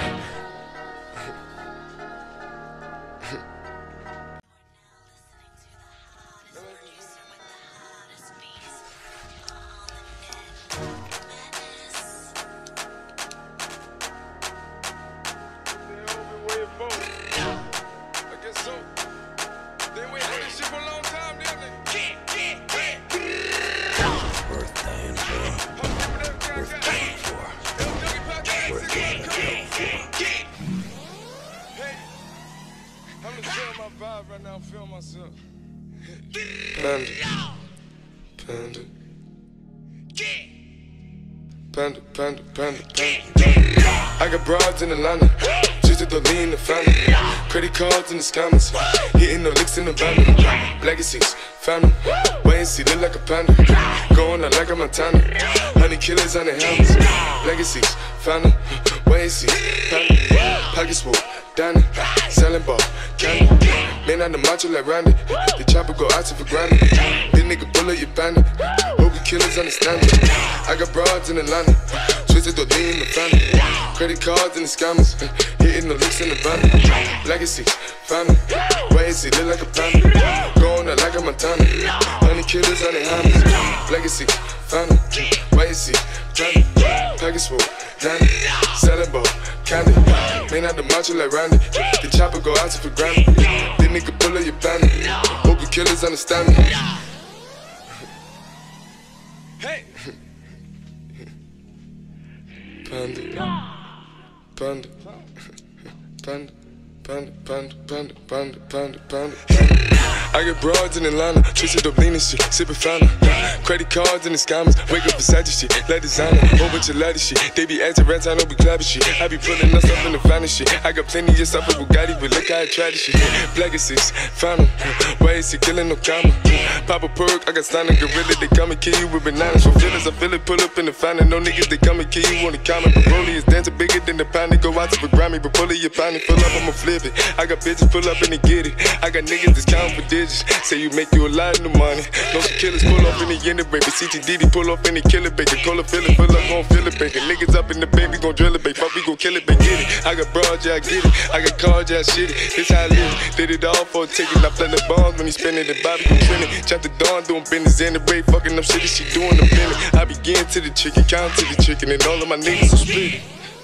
vibe right now. I'm feeling myself. Panda. Panda. Panda, panda, panda, panda. I got broads in Atlanta, just to lean the family. Credit cards in the scammers, hitting the licks in the van. Legacies, found them, wait and see, look like a panda. Going out like a Montana, honey killers on the helmets. Legacies, found them, wait and see, panda. Pockets full, Danny, selling ball, candy. Man on the macho like Randy, the chopper go out to for granted. This nigga bullet your bandit, hope you killers understand it. I got broads in Atlanta, twisted the lean in the family. Credit cards and the scammers, hitting the licks in the van. Legacy, family, wait and see, look like a panda. Going out like a Montana, honey killers on the hammers. Legacy, family, wait and see, panda. Package full, Danny, selling ball, candy. Man out the macho like Randy, the chopper go out to for granted. This nigga pull up your bandit, hope you killers understand me. Hey! Panda, panda, panda, panda, panda, panda, panda, panda, panda. I get broads in Atlanta, twisted up lean and shit, sippin' fountain. Credit cards and the scammers, wake up Versace shit, like designer, whole bunch of lattice shit. They be acting rats, I know we clapping shit. I be pulling us up in the finest shit. I got plenty of stuff with Bugatti, but look how I try this shit. Black is six, found 'em, why is he killing no comma? Pop a perk, I got stunning gorilla, they come and kill you with bananas. For feelings, I feel it, pull up in the fountain. No niggas, they come and kill you on the comment. But Broly is dancing bigger than the pound. They go out to the Grammy, but pull it, your pound, full up, I'ma flip it. I got bitches pull up and they get it. I got niggas that's counting for digits. Say you make you a lot of money. No some killers pull up in the end of baby. C T D D pull up in the killer baby. Cola fill it, fill up, gon' fill it baby. Niggas up in the baby, gon' drill it baby. Fuck, we gon' kill it baby, get it. I got broads, yeah, I get it. I got cars, yeah, I shit it. This how I live. Did it all for a ticket. I play the bombs when he spinning the Bobby gon' trend it. Chop the dawn, doing business in the break. Fucking up shit, she doing the minute. I begin to the chicken, count to the chicken, and all of my niggas are split.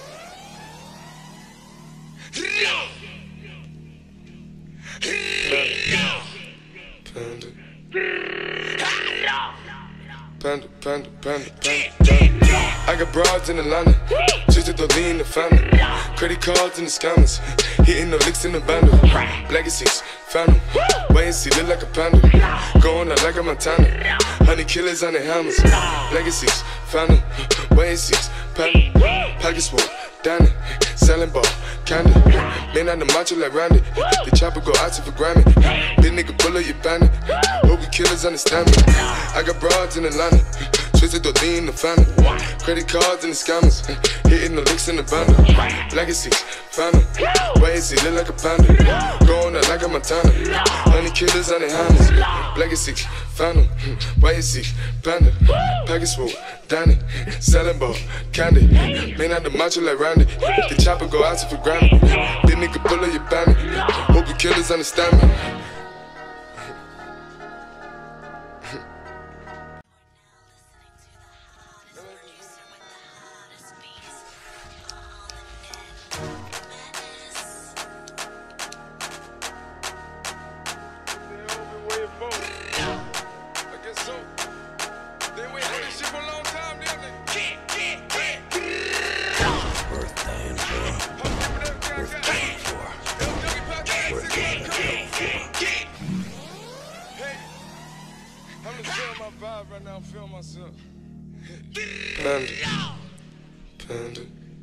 Panda. Panda, panda, panda, panda, panda. I got broads in Atlanta, just to lean in the family. Credit cards and the scammers, hitting the licks in the bundle. Legacies, found 'em, wait and see, look like a panda. Going out like a Montana, honey killers on the hammers. Legacies, found 'em, wait and see, panda. Pockets full, Danny, selling ball, candy. Man on the macho like Randy, the chopper go out to for Grammy. This nigga pull up your bandit, hope you killers understand me. I got broads in Atlanta, twisted the lean in the family. Credit cards and the scammers, hitting the licks in the bundle. Legacy, found 'em, wait and see, look like a panda. Going out like a Montana, honey killers on the hammers. Legacy, found 'em, wait and see, panda. Package full, Danny, selling ball, candy. Man out the macho like Randy, the chopper go out to for Grammy. This nigga pull up your bandit, hope you killers understand me. Vibe right now, I'm feeling myself. Panda, panda,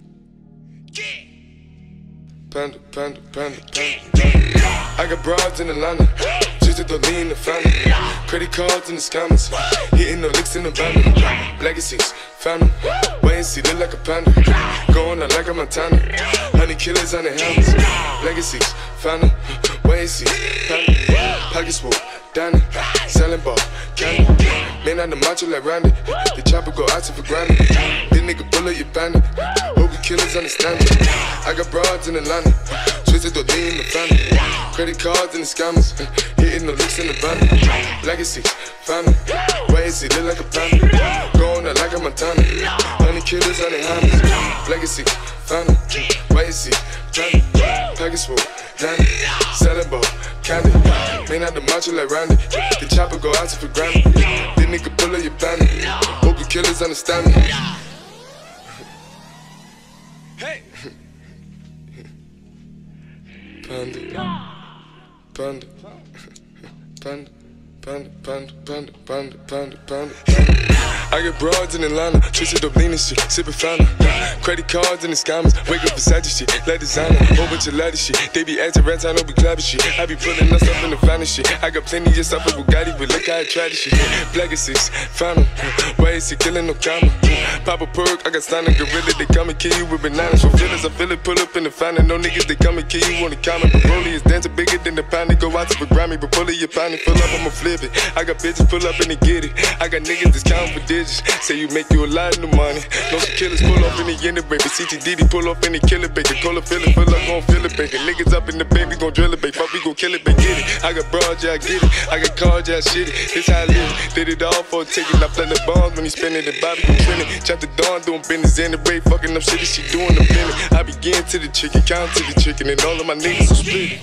panda, panda, panda, panda. I got broads in Atlanta, just to lean in the family. Credit cards and the scammers, hitting the licks in the bundle. Legacies, found 'em, wait and see, look like a panda. Going out like a Montana, honey killers on the hammers. Legacies, found 'em, wait and see, panda. Pockets full, Danny, selling ball, candy. Man on the macho like Randy, the chopper go out to for granted. This nigga pull up your bandit, hope you killers understand me. I got broads in Atlanta, twisted the lean in the family. Credit cards and the scammers, hitting the licks in the bundle. Legacy, found 'em, wait and see, look like a panda. Going out like a Montana, honey killers on the hammers. Legacy, found 'em, wait and see, panda. Package full, Danny, selling ball, candy. Man out the macho like Randy, the chopper go out to for Grammy. This nigga pull up your bandit, hope you killers understand me. Hey! Panda, panda, panda, panda, panda, panda, panda, panda, panda, panda. I get broads in Atlanta, twisted up lean and shit, sippin' fountain. Credit cards and the scammers, wake up beside shit, let designer, whole bunch of lattice shit. They be acting rats, I know we clapping shit. I be pulling us up in the finest shit. I got plenty of stuff with Bugatti, but look how I tried this shit. Black is six, fountain, why is he killing no comma? Pop a perk, I got stunning gorilla, they come and kill you with bananas. For feelings, I feel it, pull up in the fountain. No niggas, they come and kill you on the comment. But Broly is dancing bigger than the pound. They go out to the Grammy, but pull it, your pound, pull up, I'ma flip it. I got bitches pull up and they get it. I got niggas that's counting for digits. Say you make you a lot of money. No some killers pull up in the end of baby. C T D D pull up in the killer baby. Cola fill it, fill up, gon' fill it baby. Niggas up in the baby, gon' drill it baby. Fuck, we gon' kill it baby, get it. I got broad, yeah, I get it. I got cards, yeah, I shit it. This how I live. Did it all for a ticket. I play the bombs when he spinning the Bobby gon' trending. Chop the dawn, doing business in the break. Fucking up shit that she doing the minute. I begin to the chicken, count to the chicken, and all of my niggas are split.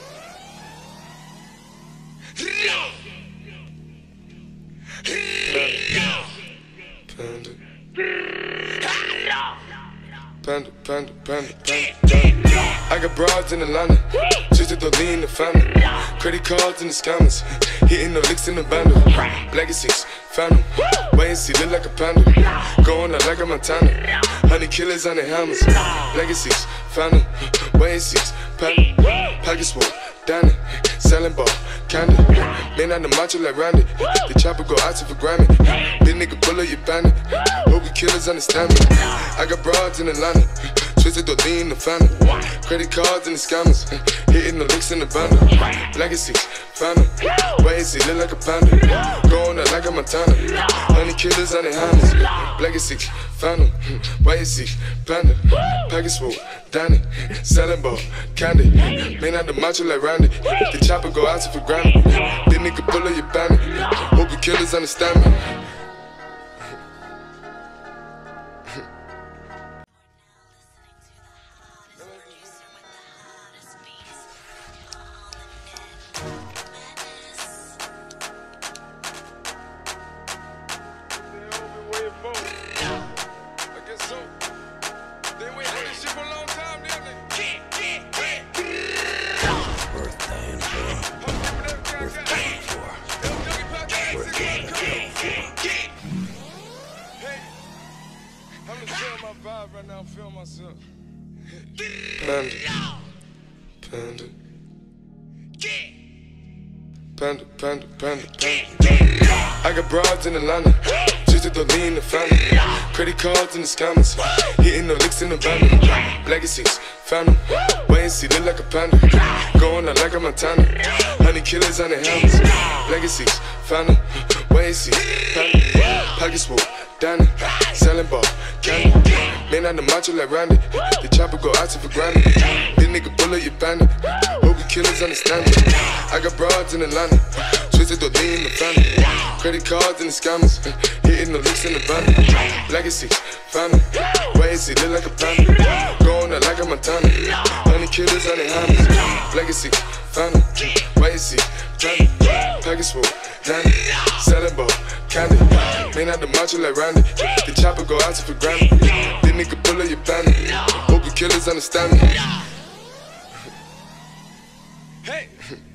Panda, panda, panda, panda, panda. I got broads in Atlanta, just to lean the family. Credit cards and the scammers, hitting the licks in the bundle. Black is six, found him. Wait and see, look like a panda. Going out like a Montana. Honey killers on the hammers. Black is six, found him. Wait and see, panda. Pockets full, down it. Selling ball, kinda. Man on the macho like Randy. The chopper go out to for Grammy. Big nigga pull up your bandit. Hope you killers understand me. I got broads in Atlanta. Twisted or lean the family. Credit cards and the scammers. Hitting the licks in the bundle. Black is six, found him. Wait and see, look like a panda. Going out like a Montana. Honey killers on the hammers. Black is six, found him. Wait and see, panda. Package full, down it. Selling ball, candy. Man out the macho like Randy. The chopper go out to for Grammy. Big nigga pull up your bandit. Hope you killers understand me. Right now, I'm feeling myself. Panda, panda, panda, panda, panda, panda. I got broads in Atlanta, just to lean the family. Credit cards and the scammers, hitting the licks in the bundle. Black is six, found him. Wait and see, look like a panda. Going out like a Montana. Honey killers on the hammers. Black is six, found him. Wait and see, panda. Pockets full, down it. Selling ball, candy. Man on the macho like Randy. The chopper go out to for Grammy. Big nigga pull up your bandit. Hope you killers understand me. I got broads in Atlanta. Twisted or lean the family. Credit cards and the scammers. Hitting the licks in the bundle. Black is six, found him. Wait and see, look like a panda. Going out like a Montana. Honey killers on the hammers. Black is six, found him. Wait and see, panda. Package full, down it. Selling ball, candy. Man out the macho like Randy. The chopper go out to for Grammy. Big nigga pull up your bandit. Hope you killers understand me. Hey!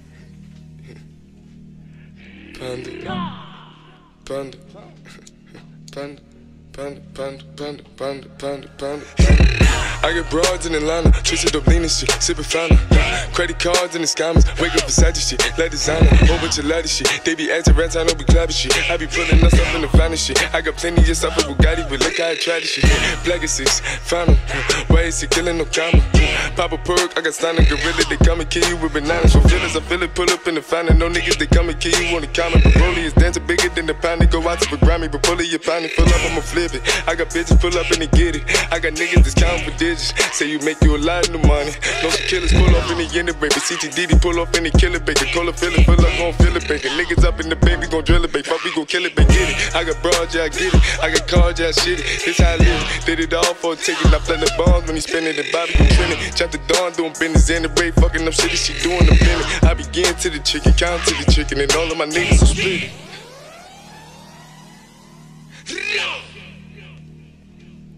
Panda, panda, panda, panda, panda, panda, panda, panda, panda. I get broads in Atlanta, twisted up lean and shit, sippin' fountain. Credit cards and the scammers, wake up beside shit, let designer, whole bunch of lattice shit. They be acting rats, I know we clapping shit. I be pulling us up in the finest shit. I got plenty of stuff with Bugatti, but look how I tried this shit. Black is six, found him. Why is he killing no comma? Pop a perk, I got stunning gorilla, they come and kill you with bananas. For feelings, I feel it, pull up in the fountain. No niggas, they come and kill you on the comment. But Broly is dancing bigger than the pound. They go out to the Grammy, but pull it, your pound, pull up, I'ma flip it. I got bitches pull up and they get it. I got niggas that's counting for digits. Say you make you a lot of money. No some killers pull up in the end of baby. C T D D pull up in the killer baby. Cola fill it, fill up, gon' fill it baby. Niggas up in the baby, gon' drill it baby. Fuck, we gon' kill it baby, get it. I got broads, yeah, I get it. I got cards, yeah, I shit it. This how I live. Did it all for a ticket. I play the bombs when he spinning the Bobby gon' trending. Chop the dawn, doing business in the break. Fucking up shit that she doing the minute. I begin to the chicken, count to the chicken, and all of my niggas are split.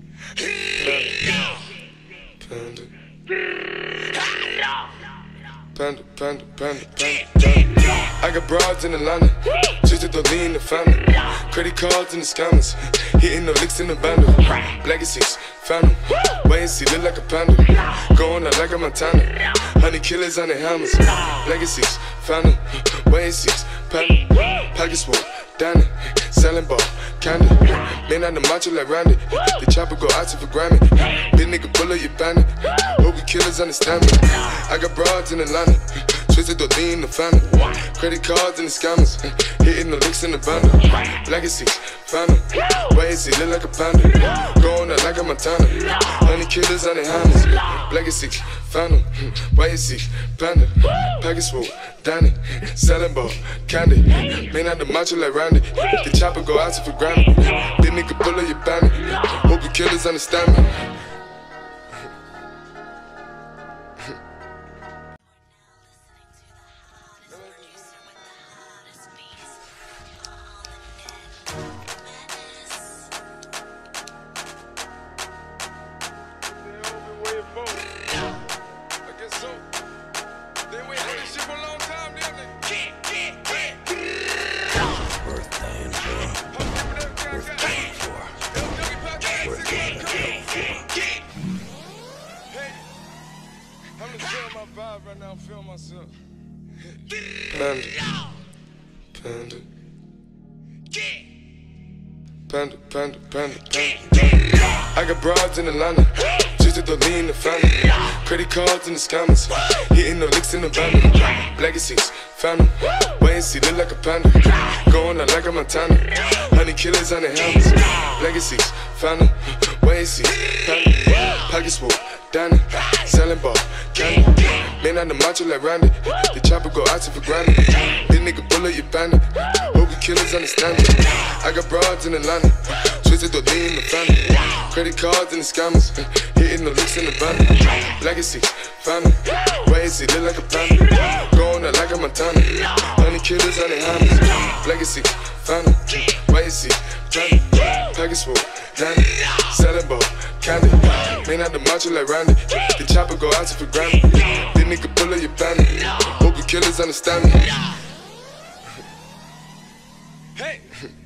Panda, panda, panda, panda, panda, panda. I got broads in Atlanta, just to lean the family. Credit cards in the scammers, hitting the licks in the bundle. Legacies, found them, wait and see, look like a panda. Going out like a Montana, honey killers on the hammers. Legacies, found them, wait and see, panda. Pockets full, down it, selling ball, candy. Man on the macho like Randy, the chopper go out to for Grammy. Big nigga pull up your bandit, hope you killers understand me. I got broads in Atlanta, twisted the lean the family. Credit cards and the scammers, hitting the licks in the bundle. Legacies, found them, wait and see, look like a panda. Going out like a Montana, honey killers on the hammers. Legacies, found them, wait and see, panda. Pockets full, down it, selling ball, candy. Man out the macho like Randy, the chopper go out to for Grammy. Big nigga pull up your bandit, hope you killers understand me. Right now, I'm feeling myself. Panda, panda, panda, panda, panda, panda. I got broads in Atlanta, just to lean the family. Credit cards and the scammers, hitting the licks in the bundle. Legacies, found them, wait and see, look like a panda. Going out like a Montana, honey killers on the hammers. Legacies, found them, wait and see, panda. Pockets full, down it, selling ball, candy. Man on the macho like Randy, the chopper go out to for Grammy. Big nigga pull up your bandit, hope you killers understand me. I got broads in Atlanta, twisted the lean the family. Credit cards and the scammers, hitting the licks in the bundle. Legacies, found them, wait and see, look like a panda. Going out like a Montana, honey killers on the hammers. Legacies, found them, wait and see, panda. Pockets full, down it, selling ball, candy. Man out the macho like Randy, the chopper go out to for Grammy. Big nigga pull up your bandit, hope you killers understand me. Hey!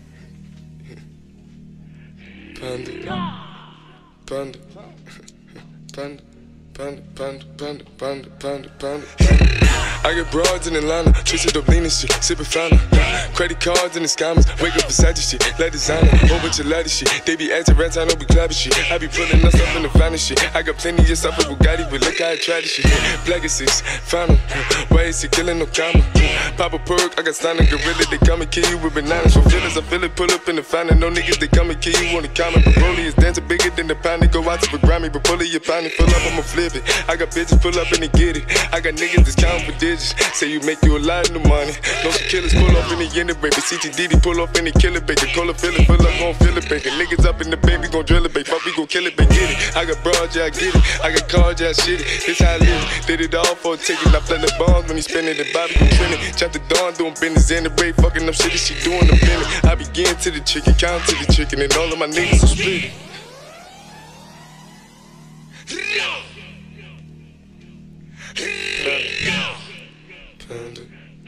Panda, panda, panda, panda, panda, panda, panda, panda, panda. I get broads in Atlanta, twisted up lean and shit, sippin' fountain. Credit cards and the scammers, wake up beside your shit, let designer, whole bunch of lattice shit. They be acting rats, I know we clapping shit. I be pulling us up in the finest shit. I got plenty of stuff with Bugatti, but look how I try this shit. Legacies, found them, why is he killing no comma? Pop a perk, I got stunning gorilla, they come and kill you with bananas. For feelings, I feel it, pull up in the fountain. No niggas, they come and kill you on the comment. But Broly is dancing bigger than the pound, they go out to for Grammy. But pull it, your pound, pull up, I'ma flip it. I got bitches, pull up and they get it. I got niggas that's counting for digits. Say you make you a lot of money. No some killers pull off in the end of baby. C T D D pull off in the killer baby. Cola fill it, fill up, gon' fill it, baby. Niggas up in the baby, gon' drill it, baby. Fuck, we gon' kill it, baby. Get it. I got broad, yeah, I get it. I got cards, yeah, I shit it. This how I live. Did it all for a ticket. I play the bombs when he spinning the Bobby gon' spin it. Chop the dawn, doing business in the break. Fucking up shit, she doing the minute. I begin to the chicken, count to the chicken, and all of my niggas are split. Panda,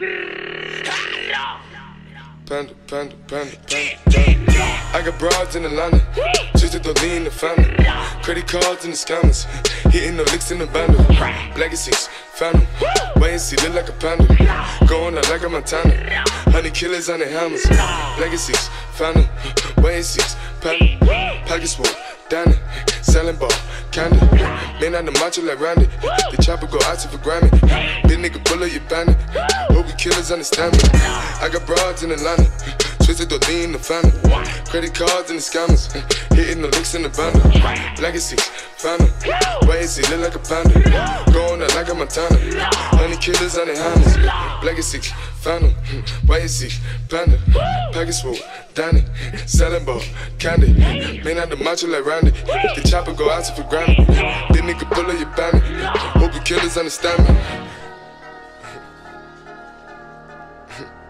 panda, panda, panda, panda. I got broads in Atlanta, just to lean the family. Credit cards and the scammers, hitting the licks in the bundle. Legacies, found them, wait and see, look like a panda. Going out like a Montana, honey killers on the hammers. Legacies, found them, wait and see, panda. Pockets full, down it, selling ball, candy. Man on the macho like Randy, the chopper go out to for Grammy. Big nigga pull up your bandit, hope you killers understand me. I got broads in Atlanta, twisted the lean the family. Credit cards and the scammers, hitting the licks in the bundle. Legacies, found them, wait and see, look like a panda. Going out like a Montana, honey killers on the hammers. Legacies, found them, wait and see, panda. Pockets full, down it, selling ball, candy. Man out the macho like Randy, the chopper go out to for Grammy. Big nigga pull up your bandit, hope you killers understand me.